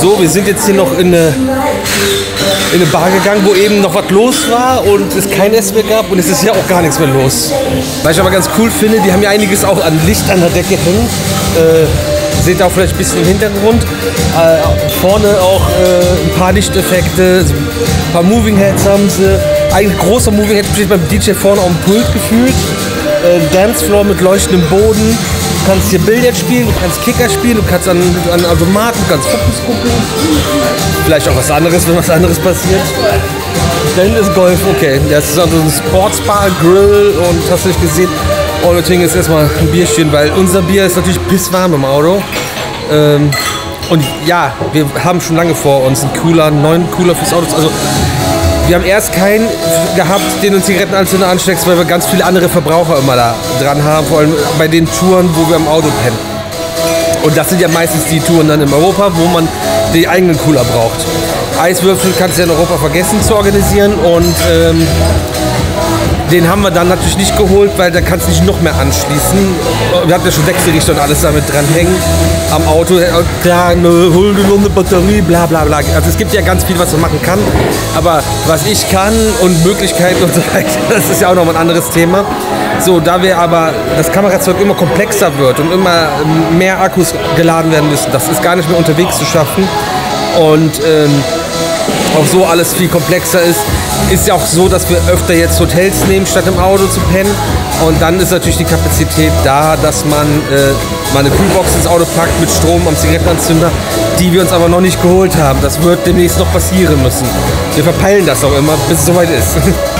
So, wir sind jetzt hier noch in eine, in eine Bar gegangen, wo eben noch was los war und es kein Essen mehr gab und es ist hier auch gar nichts mehr los. Was ich aber ganz cool finde, die haben ja einiges auch an Licht an der Decke hängen. Äh, seht ihr auch vielleicht ein bisschen im Hintergrund. Äh, vorne auch äh, ein paar Lichteffekte, so ein paar Moving Heads haben sie. Ein großer Moving Head steht beim D J vorne auf dem Pult gefühlt. Äh, Dancefloor mit leuchtendem Boden. Du kannst hier Billard spielen, du kannst Kicker spielen, du kannst an, an Automaten, du kannst Fokus gucken. Vielleicht auch was anderes, wenn was anderes passiert. Da hinten ist Golf, okay. Das ist also ein Sportsbar, Grill und hast du nicht gesehen. Und wir trinken jetzt erstmal ein Bierchen, weil unser Bier ist natürlich pisswarm im Auto. Ähm, und ja, wir haben schon lange vor uns einen Cooler, einen neuen Cooler fürs Auto. Also wir haben erst keinen gehabt, den uns Zigarettenanzünder ansteckst, weil wir ganz viele andere Verbraucher immer da dran haben, vor allem bei den Touren, wo wir im Auto pennen. Und das sind ja meistens die Touren dann in Europa, wo man die eigenen Cooler braucht. Eiswürfel kannst du ja in Europa vergessen zu organisieren und ähm, den haben wir dann natürlich nicht geholt, weil da kannst du nicht noch mehr anschließen. Wir hatten ja schon Wechselrichter und alles damit dranhängen am Auto. Klar, ne, hol dir noch eine Batterie, bla bla bla. Also es gibt ja ganz viel, was man machen kann. Aber was ich kann und Möglichkeiten und so weiter, das ist ja auch noch ein anderes Thema. So, da wir aber das Kamerazeug immer komplexer wird und immer mehr Akkus geladen werden müssen, das ist gar nicht mehr unterwegs zu schaffen. Und ähm, auch so alles viel komplexer ist, ist ja auch so, dass wir öfter jetzt Hotels nehmen, statt im Auto zu pennen. Und dann ist natürlich die Kapazität da, dass man äh, mal eine Kühlbox ins Auto packt mit Strom am Zigarettenanzünder, die wir uns aber noch nicht geholt haben. Das wird demnächst noch passieren müssen. Wir verpeilen das auch immer, bis es soweit ist.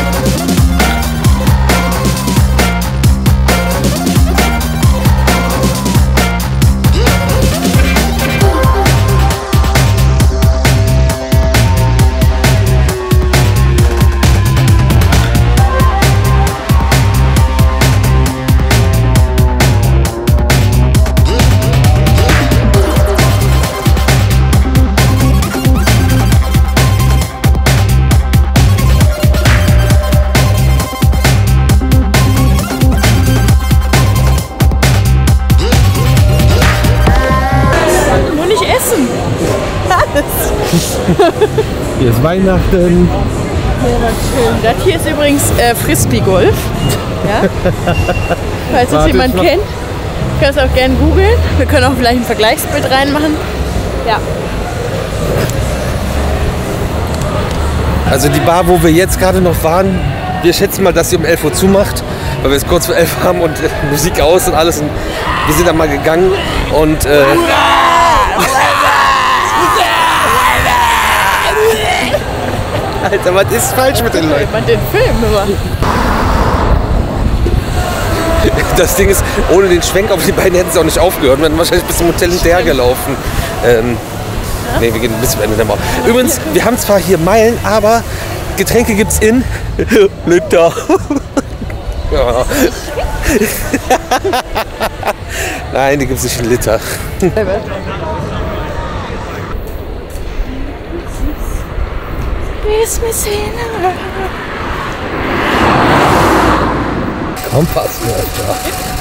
Hier ist Weihnachten. Ja, schön. Das hier ist übrigens äh, Frisbee-Golf. Ja? Falls das jemand kennt, kannst du auch gerne googeln. Wir können auch vielleicht ein Vergleichsbild reinmachen. Ja. Also die Bar, wo wir jetzt gerade noch waren, wir schätzen mal, dass sie um elf Uhr zumacht, weil wir es kurz vor elf haben und äh, Musik aus und alles. Und wir sind dann mal gegangen und äh, Alter, was ist falsch mit den Leuten? Man den Film immer. Das Ding ist, ohne den Schwenk auf die beiden hätten sie auch nicht aufgehört. Wir hätten wahrscheinlich bis zum Hotel hinterhergelaufen. Ähm, ja? Ne, wir gehen bis zum Ende der Mauer. Übrigens, wir haben zwar hier Meilen, aber Getränke gibt's in Liter. Ja. Nein, die gibt's nicht in Liter. Kompassmörder.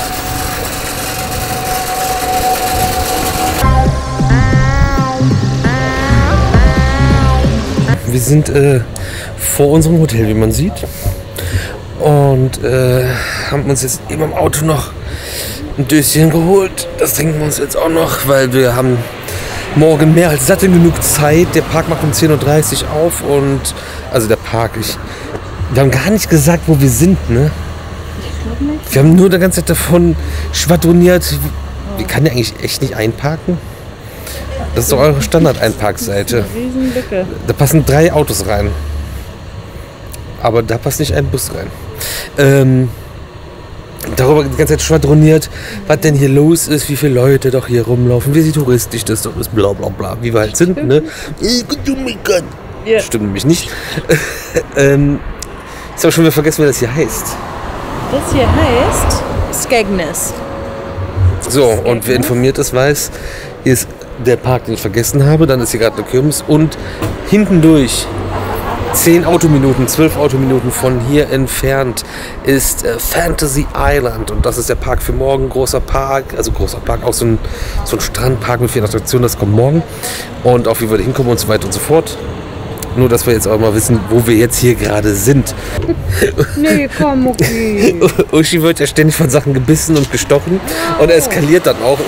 Wir sind äh, vor unserem Hotel, wie man sieht. Und äh, haben uns jetzt eben im Auto noch ein Döschen geholt. Das trinken wir uns jetzt auch noch, weil wir haben morgen mehr als satt genug Zeit. Der Park macht um zehn Uhr dreißig auf und also der Park, ich, wir haben gar nicht gesagt, wo wir sind, ne? Ich glaube nicht. Wir haben nur die ganze Zeit davon schwadroniert. Wie kann der eigentlich echt nicht einparken? Das ist doch eure Standard-Einparkseite. Riesenlücke. Da passen drei Autos rein. Aber da passt nicht ein Bus rein. Ähm, darüber die ganze Zeit schwadroniert, was denn hier los ist, wie viele Leute doch hier rumlaufen, wie touristisch das doch ist, bla bla bla, wie wir halt sind, ne? Ja. Stimmt nämlich nicht. ähm, ich habe schon wieder vergessen, wie das hier heißt. Das hier heißt Skegness. So, und wer informiert ist, weiß, hier ist der Park, den ich vergessen habe, dann ist hier gerade eine Kirmes und hinten durch zehn Autominuten, zwölf Autominuten von hier entfernt ist äh, Fantasy Island. Und das ist der Park für morgen. Großer Park, also großer Park, auch so ein, so ein Strandpark mit vielen Attraktionen. Das kommt morgen. Und auch wie wir da hinkommen und so weiter und so fort. Nur, dass wir jetzt auch mal wissen, wo wir jetzt hier gerade sind. Nee, komm, okay. Uschi wird ja ständig von Sachen gebissen und gestochen und eskaliert dann auch.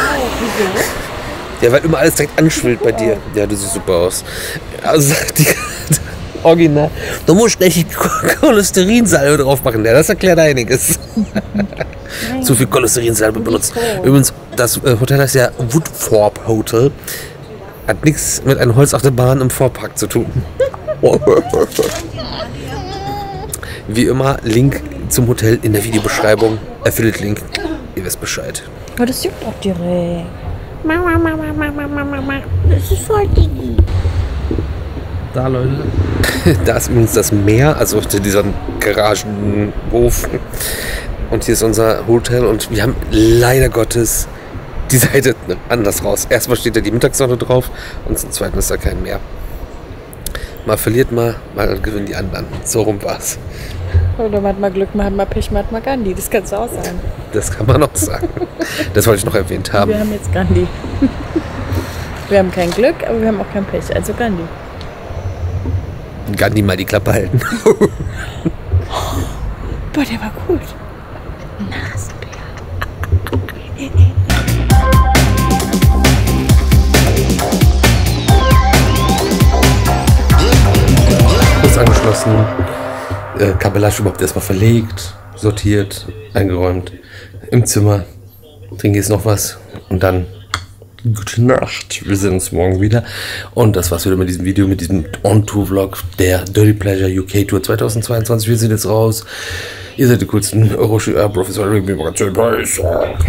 Ja, weil immer alles direkt anschwillt bei dir. Ja, du siehst super aus. Also sagt die Original, du musst gleich Cholesterinsalbe drauf machen. Ja, das erklärt einiges. Zu viel Cholesterinsalbe benutzt. Übrigens, das äh, Hotel heißt ja Woodthorpe Hotel. Hat nichts mit einer Holzachterbahn im Vorpark zu tun. Wie immer, Link zum Hotel in der Videobeschreibung. Affiliate-Link. Ihr wisst Bescheid. Oh, das juckt auch direkt. Mama, Mama, Mama, Mama, Mama. Das ist voll Digi. Da, Leute. Da ist übrigens das Meer, also dieser Garagenhof. Und hier ist unser Hotel und wir haben leider Gottes die Seite anders raus. Erstmal steht da die Mittagssonne drauf und zum Zweiten ist da kein Meer. Mal verliert man, mal gewinnen die anderen. So rum war's. Oder man hat mal Glück, man hat mal Pech, man hat mal Gandhi. Das kann es auch sein. Das kann man auch sagen. Das wollte ich noch erwähnt haben. Wir haben jetzt Gandhi. Wir haben kein Glück, aber wir haben auch kein Pech. Also Gandhi. Gandhi mal die Klappe halten. Boah, der war gut. Bus angeschlossen. Äh, Kabellage überhaupt erstmal verlegt, sortiert, eingeräumt. Im Zimmer. Trinke jetzt noch was. Und dann gute Nacht. Wir sehen uns morgen wieder. Und das war's wieder mit diesem Video, mit diesem On-Tour-Vlog der Dirty Pleasure U K Tour zweitausendzweiundzwanzig. Wir sind jetzt raus. Ihr seid die coolsten Euroshi Air Professor.